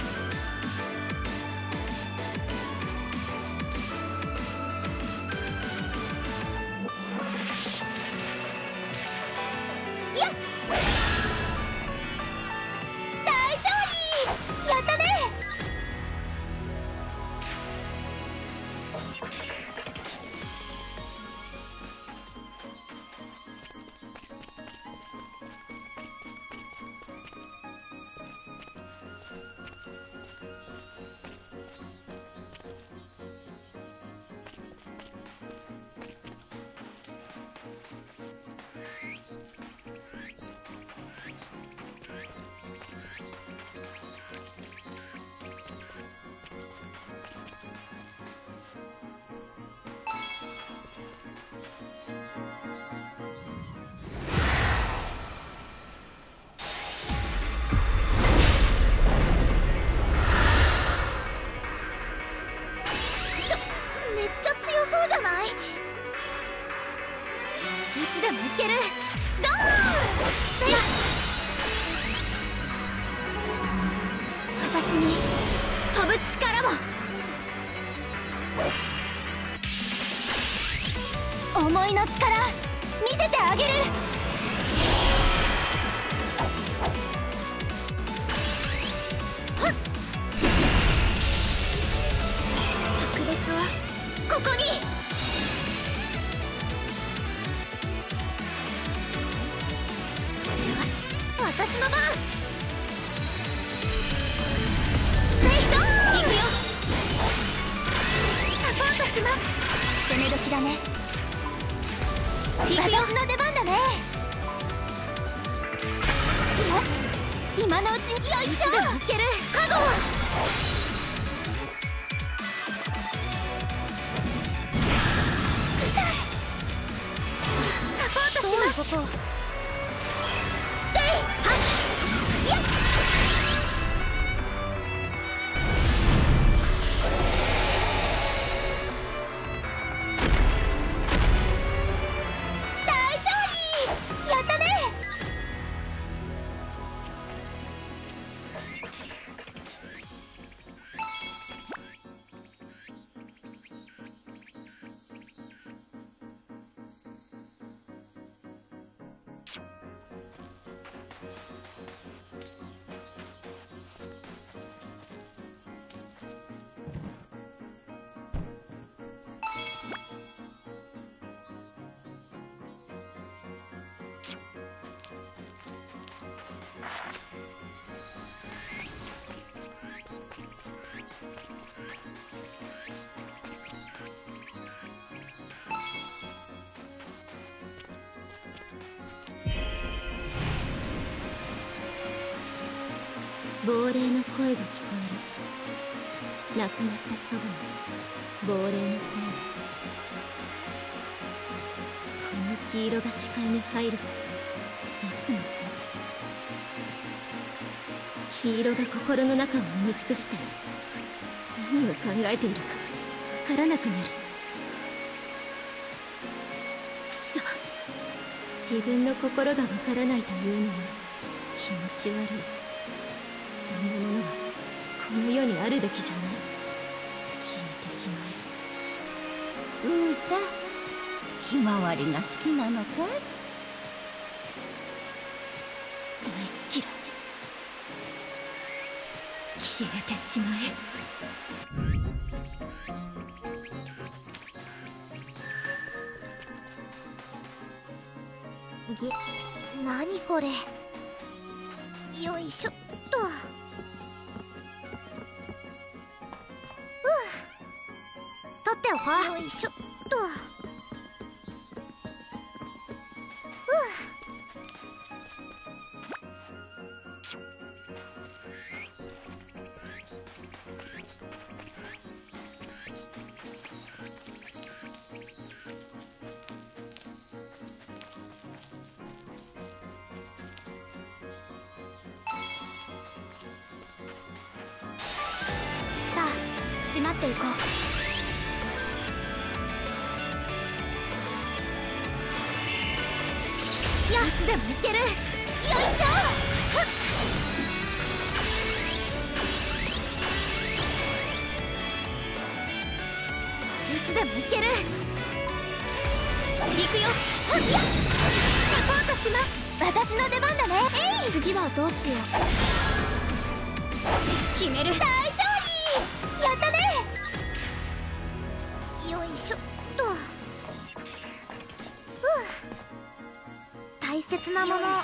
めっちゃ強そうじゃない？いつでもいける。ドーン！私に飛ぶ力も。思いの力見せてあげる。特別はここに。よし、私の番。行くよ。サポートします。攻め時だね。私の出番だね。よし、今のうちに。よいしょ。いける。カゴ。サポートします。ここ。でい。はっ。やっ。 亡霊の声が聞こえる。亡くなった祖母の亡霊の声。この黄色が視界に入るといつもそう。黄色が心の中を埋め尽くして何を考えているかわからなくなる。くそ、自分の心がわからないというのは気持ち悪い。そんなものはこの世にあるべきじゃない。消えてしまえ。 うんた、ひまわりが好きなのかい？ 大嫌い。消えてしまえ。何これ。よいしょっと。取っておこう。よいしょっと。 締まっていこう。 いつでもいける。よいしょ。いつでもいける。行くよ。はっやっ、サポートします。私の出番だね。 次はどうしよう。決める。 大勝利。やったね。よいしょっと。大切なものだね。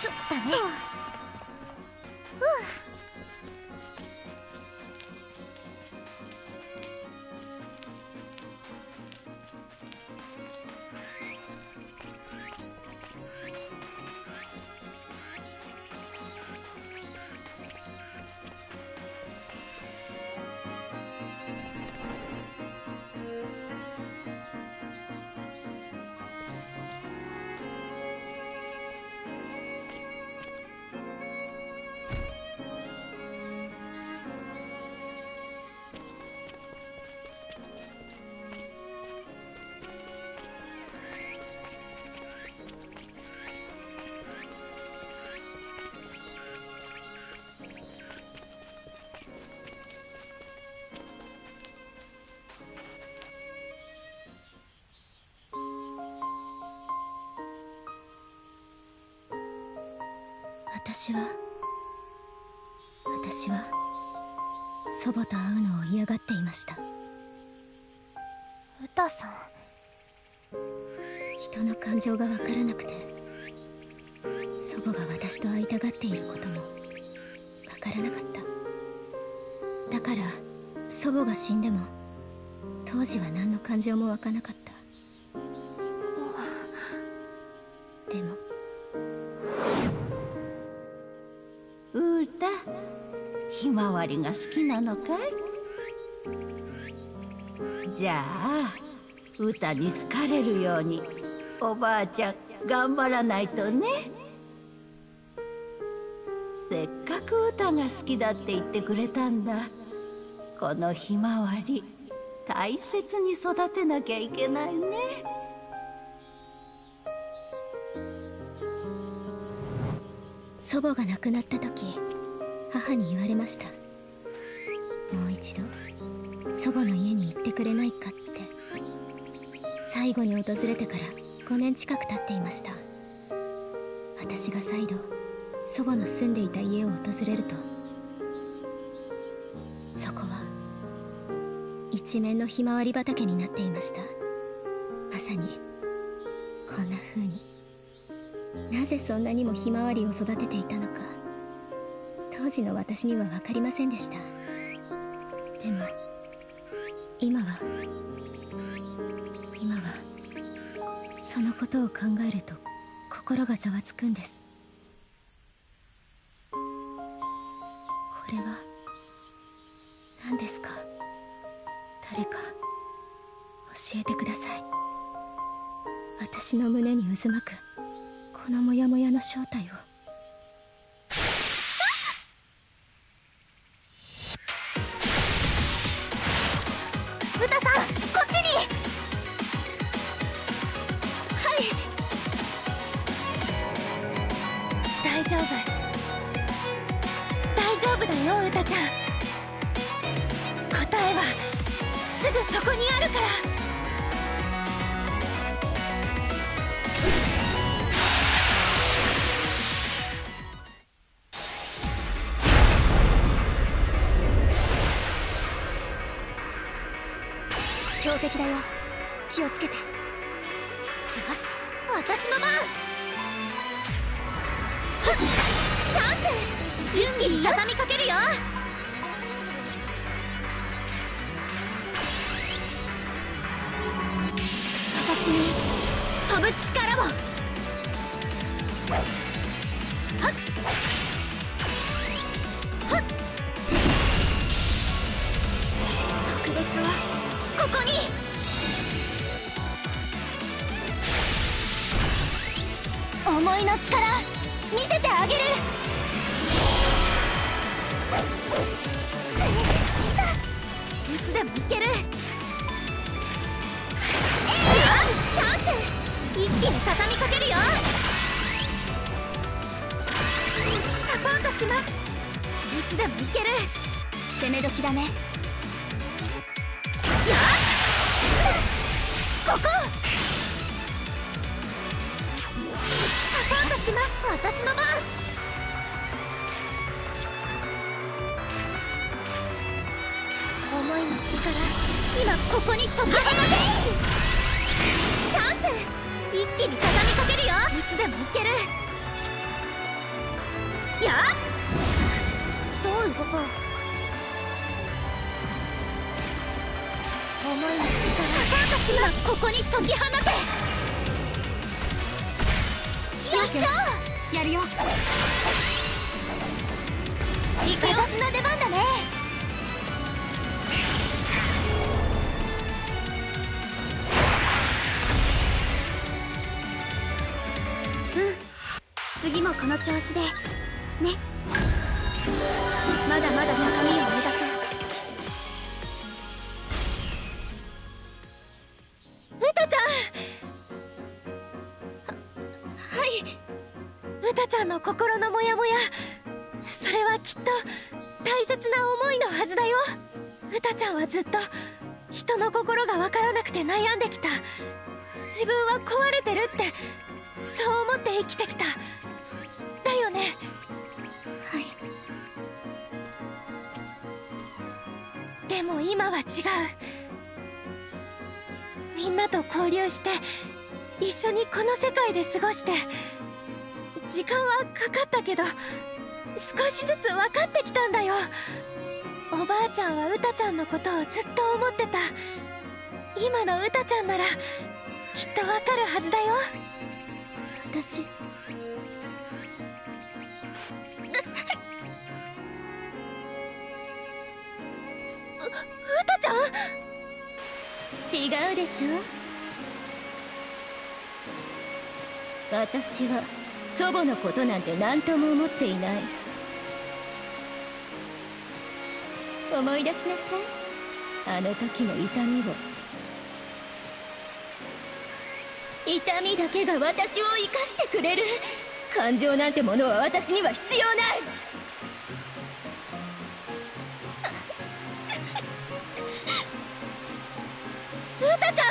私は祖母と会うのを嫌がっていました。 歌さん、 人の感情がわからなくて、祖母が私と会いたがっていることもわからなかった。だから祖母が死んでも当時は何の感情も湧かなかった。でも歌、ひまわりが好きなのかい？じゃあ歌に好かれるようにおばあちゃん頑張らないとね。せっかく歌が好きだって言ってくれたんだ。このひまわり大切に育てなきゃいけないね。 祖母が亡くなった時、母に言われました。もう一度祖母の家に行ってくれないかって。最後に訪れてから5年近く経っていました。私が再度祖母の住んでいた家を訪れると、そこは一面のひまわり畑になっていました。まさにこんな風に。なぜそんなにもひまわりを育てていたのか、当時の私には分かりませんでした。でも今はそのことを考えると心がざわつくんです。これは何ですか？誰か教えてください。私の胸に渦巻くこのモヤモヤの正体を。 歌さん、こっちに。はい。大丈夫だよ、歌ちゃん。答えはすぐそこにあるから。 強敵だよ、気をつけて。よし、 私の番。ふっ、チャンス。一気に畳みかけるよ。私に飛ぶ力を。はっはっ、特別はここに。思いの力見せてあげる。来た。 いつでもいける。チャンス。一気に畳みかけるよ。サポートします。いつでもいける。 攻め時だね。 ここサポートします。私の番。思いの力、今ここに解き放て。チャンス。一気に畳みかけるよ。いつでもいける。どう動こう。思いの力、サポートします。ここに解き放て。よいしょ。 やるよ。 私の出番だね。 次もこの調子でね。まだまだ高みを目指そう。 うたちゃん。はい。うたちゃんの心のモヤモヤ、それはきっと大切な思いのはずだよ。うたちゃんはずっと人の心がわからなくて悩んできた。自分は壊れてるってそう思って生きてきた。だよね。はい。でも今は違う。みんなと交流して一緒にこの世界で過ごして、時間はかかったけど少しずつ分かってきたんだよ。おばあちゃんはうたちゃんのことをずっと思ってた。今のうたちゃんならきっと分かるはずだよ。私うたちゃん。 違うでしょ。私は祖母のことなんて何とも思っていない。思い出しなさい、あの時の痛みを。痛みだけが私を生かしてくれる。感情なんてものは私には必要ない。 うたちゃん、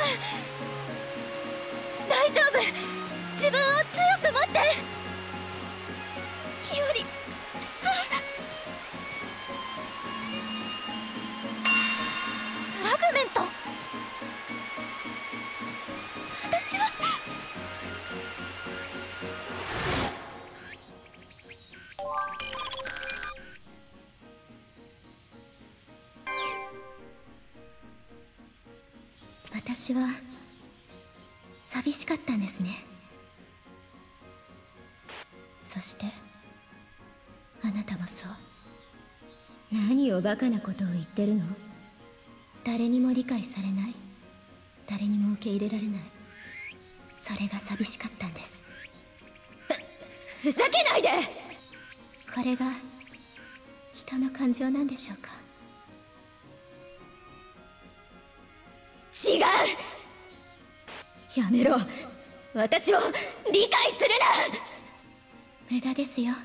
大丈夫。自分を強く持って。よりさ、フラグメント。私は私は寂しかったんですね。そしてあなたもそう。何をバカなことを言ってるの。誰にも理解されない、誰にも受け入れられない、それが寂しかったんです。ふざけないで。これが人の感情なんでしょうか。違う。やめろ。私を理解するな。無駄ですよ。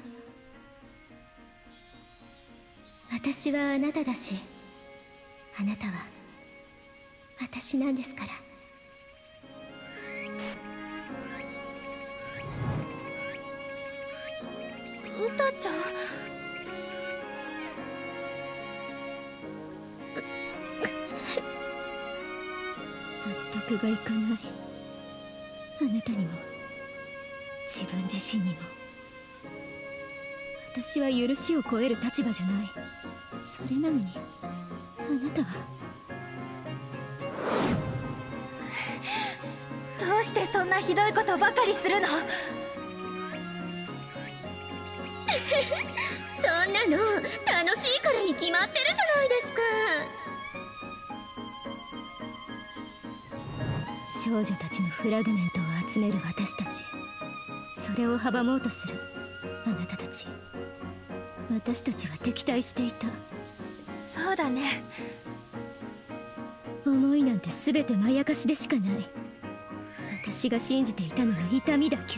私はあなただし、あなたは私なんですから。 うたちゃん。 納得がいかない。あなたにも自分自身にも。私は許しを超える立場じゃない。それなのにあなたは。 どうしてそんなひどいことばかりするの。 そんなの楽しいからに決まってるじゃないですか。少女たちのフラグメントを集める私たち、それを阻もうとするあなたたち。私たちは敵対していた。 そうだね。 思いなんて全てまやかしでしかない。私が信じていたのは痛みだけ。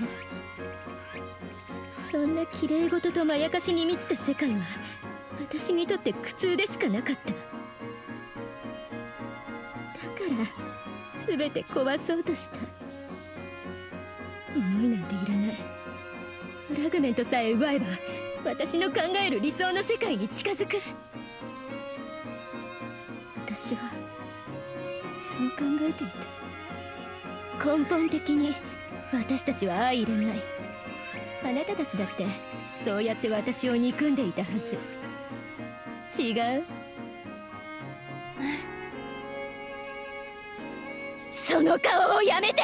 そんな綺麗事とまやかしに満ちた世界は私にとって苦痛でしかなかった。だから全て壊そうとした。思いなんていらない。フラグメントさえ奪えば私の考える理想の世界に近づく。私はそう考えていた。根本的に私たちは相入れない。あなたたちだってそうやって私を憎んでいたはず。違う？その顔をやめて！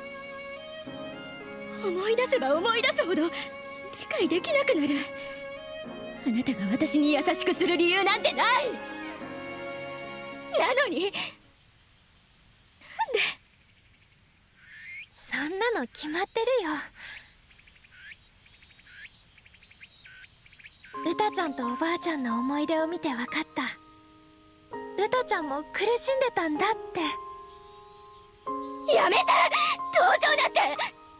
思い出せば思い出すほど理解できなくなる。あなたが私に優しくする理由なんてない。なのになんで。 そんなの決まってるよ。ウタちゃんとおばあちゃんの思い出を見て分かった。ウタちゃんも苦しんでたんだって。 やめて！登場だって。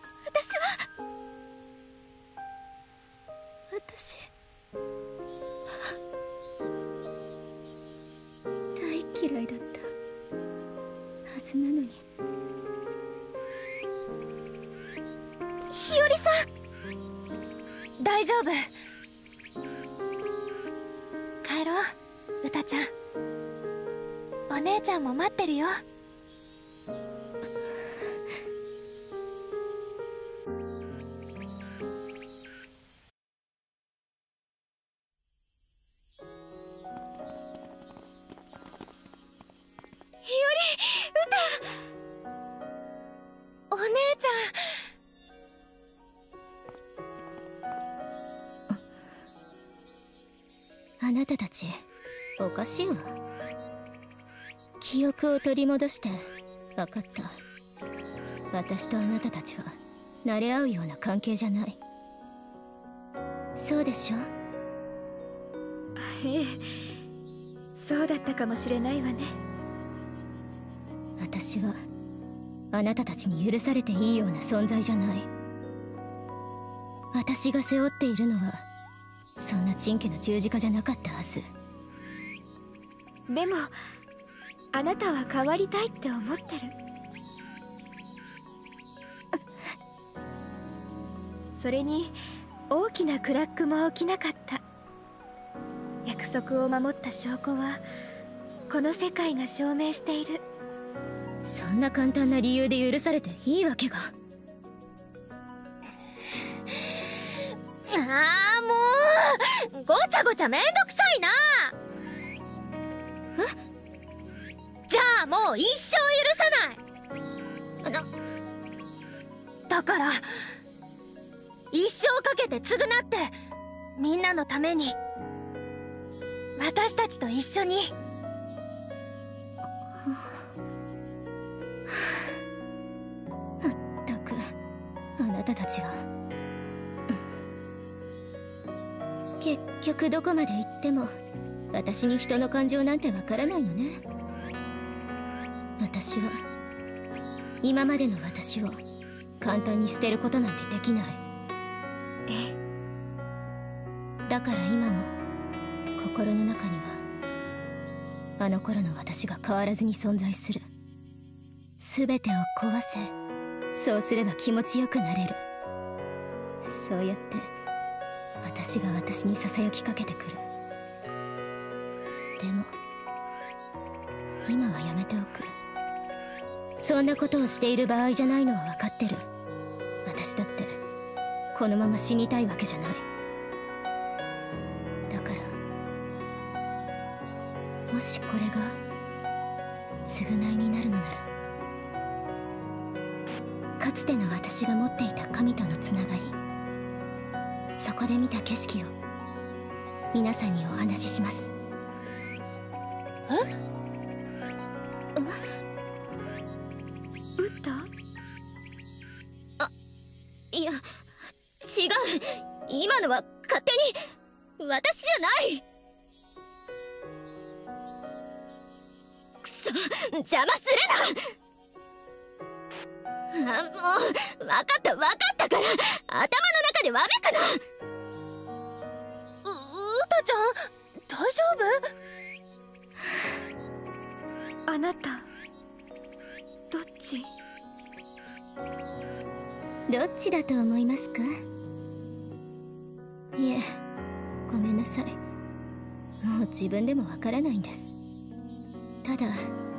私大嫌いだったはずなのに。 日和さん、大丈夫。帰ろう、ウタちゃん。お姉ちゃんも待ってるよ。お姉ちゃん。あなたたちおかしいわ。記憶を取り戻して分かった。私とあなたたちは慣れ合うような関係じゃない。そうでしょ？ ええ、そうだったかもしれないわね。 私はあなたたちに許されていいような存在じゃない。私が背負っているのはそんなちんけな十字架じゃなかったはず。 でもあなたは変わりたいって思ってる。それに大きなクラックも起きなかった。約束を守った証拠はこの世界が証明している。 そんな簡単な理由で許されていいわけが。 ああ、もうごちゃごちゃめんどくさいな。じゃあもう一生許さない。だから一生かけて償って、みんなのために、私たちと一緒に。 まったくあなたたちは結局どこまで行っても私に人の感情なんてわからないのね。私は今までの私を簡単に捨てることなんてできない。だから今も心の中にはあの頃の私が変わらずに存在する。全てを壊せ。そうすれば気持ちよくなれる。そうやって私が私にささやきかけてくる。でも今はやめておく。そんなことをしている場合じゃないのは分かってる。私だってこのまま死にたいわけじゃない。だからもしこれが償いになるのなら、かつての私が持っていた神とのつながり、そこで見た景色を皆さんにお話しします。いや、違う。今のは勝手に私じゃない。くそ、 邪魔するな。もう分かったから頭の中でわめくな。 歌ちゃん大丈夫？ あなたどっち？ どっちだと思いますか？いえ、ごめんなさい。もう自分でもわからないんです。ただ、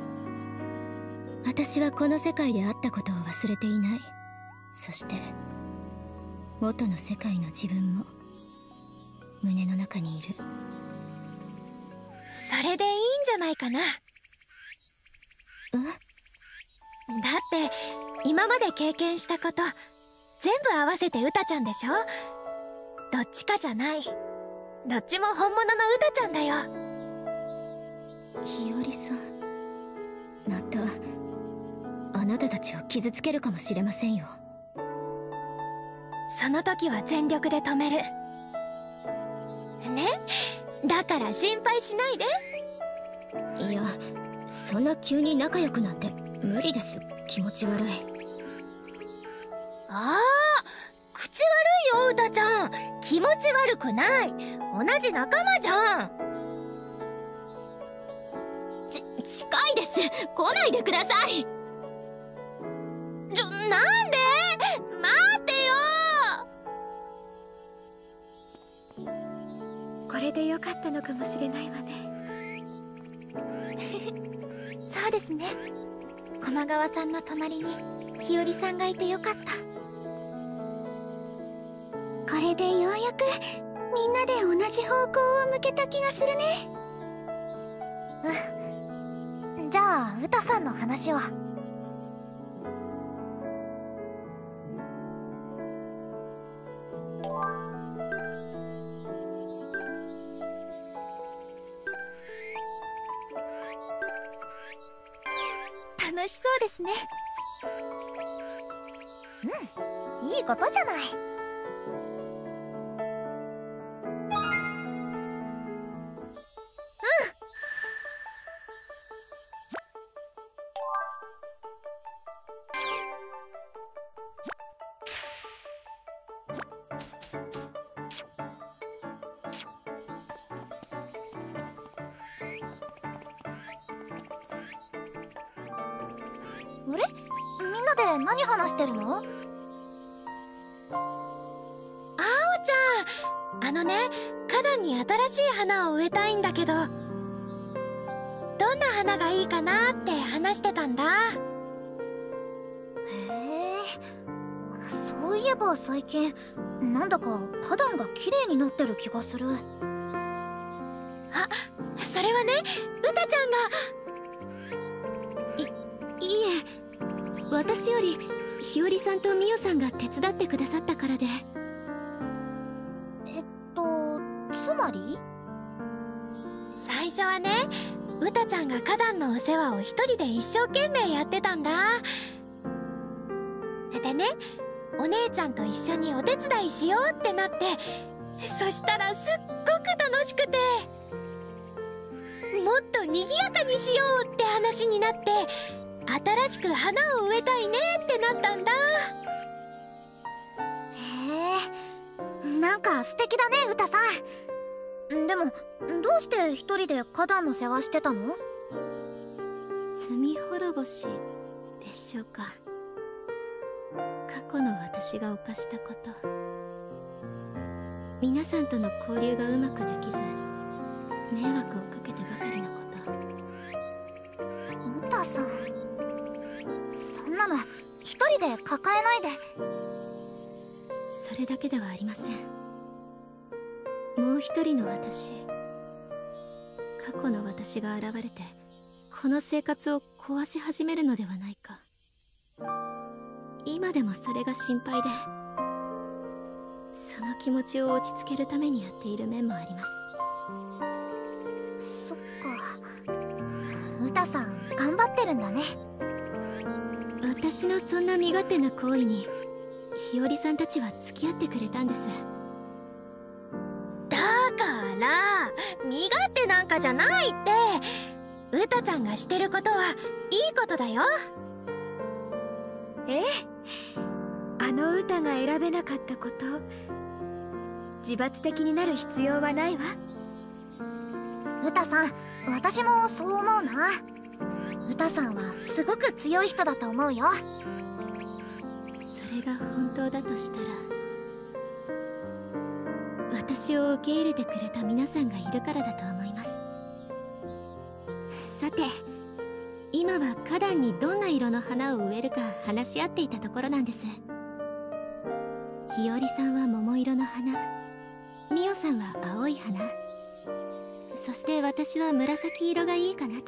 私はこの世界であったことを忘れていない。そして元の世界の自分も胸の中にいる。 それでいいんじゃないかな。だって今まで経験したこと全部合わせて歌ちゃんでしょ。どっちかじゃない。どっちも本物の歌ちゃんだよ。 日和さん、またあなたたちを傷つけるかもしれませんよ。 その時は全力で止めるね。だから心配しないで。 いや、そんな急に仲良くなんて無理です。気持ち悪い。 ああ、口悪いよ歌ちゃん。気持ち悪くない。同じ仲間じゃん。 近いです。来ないでください。 なんで？待ってよ。 これでよかったのかもしれないわね。 そうですね。駒川さんの隣に日和さんがいてよかった。 これでようやくみんなで同じ方向を向けた気がするね。 じゃあ歌さんの話を。楽しそうですね。いいことじゃない。あれ？みんなで何話してるの？あおちゃん、花壇に新しい花を植えたいんだけど、どんな花がいいかなって話してたんだ。へえ、そういえば最近なんだか花壇が綺麗になってる気がする。あ、それはね、歌ちゃんが。 いえ、私より日和さんとミオさんが手伝ってくださったからで。 つまり？最初はね、歌ちゃんが花壇のお世話を一人で一生懸命やってたんだ。でね、お姉ちゃんと一緒にお手伝いしようってなって、そしたらすっごく楽しくて、もっと賑やかにしようって話になって、新しく花を植えたいねってなったんだ。へえ、なんか素敵だね歌さん。でもどうして一人で花壇の世話してたの？ 罪滅ぼしでしょうか。過去の私が犯したこと、皆さんとの交流がうまくできず迷惑をかけてばかりのこと。 歌さん、そんなの一人で抱えないで。 それだけではありません。もう一人の私、過去の私が現れてこの生活を壊し始めるのではないか。今でもそれが心配で、その気持ちを落ち着けるためにやっている面もあります。 そっか、歌さん頑張ってるんだね。 私のそんな身勝手な行為に日和さんたちは付き合ってくれたんです。 だから身勝手なんかじゃないって。 ウタちゃんがしてることはいいことだよ。ええ、あのウタが選べなかったこと、自罰的になる必要はないわ。 ウタさん、私もそう思うな。ウタさんはすごく強い人だと思うよ。 それが本当だとしたら、私を受け入れてくれた皆さんがいるからだと思います。さて、今は花壇にどんな色の花を植えるか話し合っていたところなんです。日和さんは桃色の花、ミオさんは青い花、そして私は紫色がいいかなと。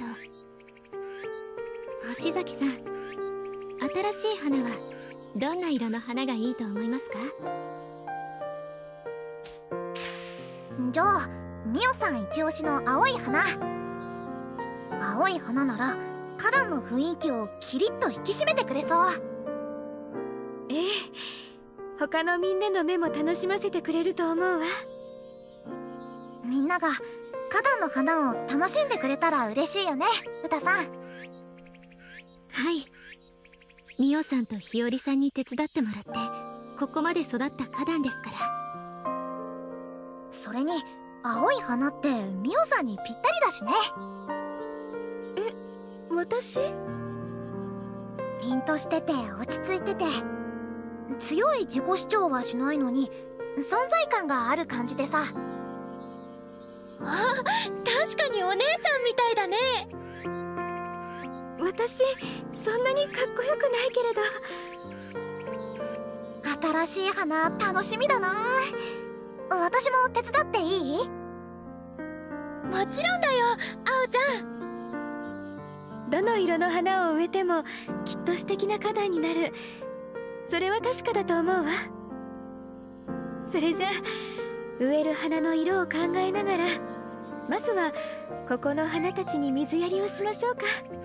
星崎さん、新しい花はどんな色の花がいいと思いますか？ じゃあミオさん一押しの青い花。青い花なら花壇の雰囲気をキリッと引き締めてくれそう。 ええ、他のみんなの目も楽しませてくれると思うわ。 みんなが花壇の花を楽しんでくれたら嬉しいよね、ウタさん。 はい、ミオさんと日和さんに手伝ってもらってここまで育った花壇ですから。 それに青い花ってミオさんにぴったりだしね。 私？ 凛としてて落ち着いてて、強い自己主張はしないのに存在感がある感じでさ。 あ、確かにお姉ちゃんみたいだね。私そんなにかっこよくないけれど。 新しい花楽しみだな。私も手伝っていい？ もちろんだよ、あおちゃん。どの色の花を植えてもきっと素敵な花壇になる。それは確かだと思うわ。それじゃあ植える花の色を考えながら、まずはここの花たちに水やりをしましょうか。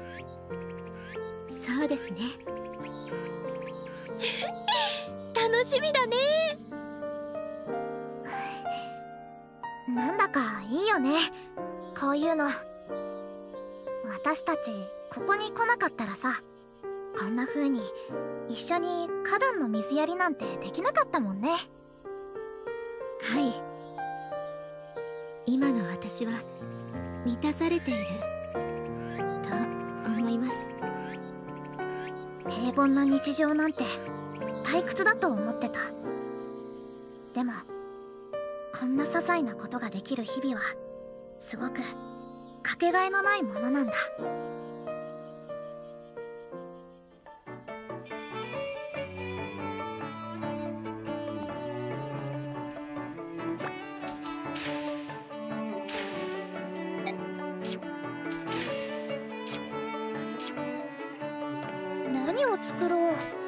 そうですね。 楽しみだね。 なんだかいいよね、こういうの。私たちここに来なかったらさ、こんな風に一緒に花壇の水やりなんてできなかったもんね。 はい、今の私は満たされていると思います。 平凡な日常なんて退屈だと思ってた。でもこんな些細なことができる日々はすごくかけがえのないものなんだ。何を作ろう。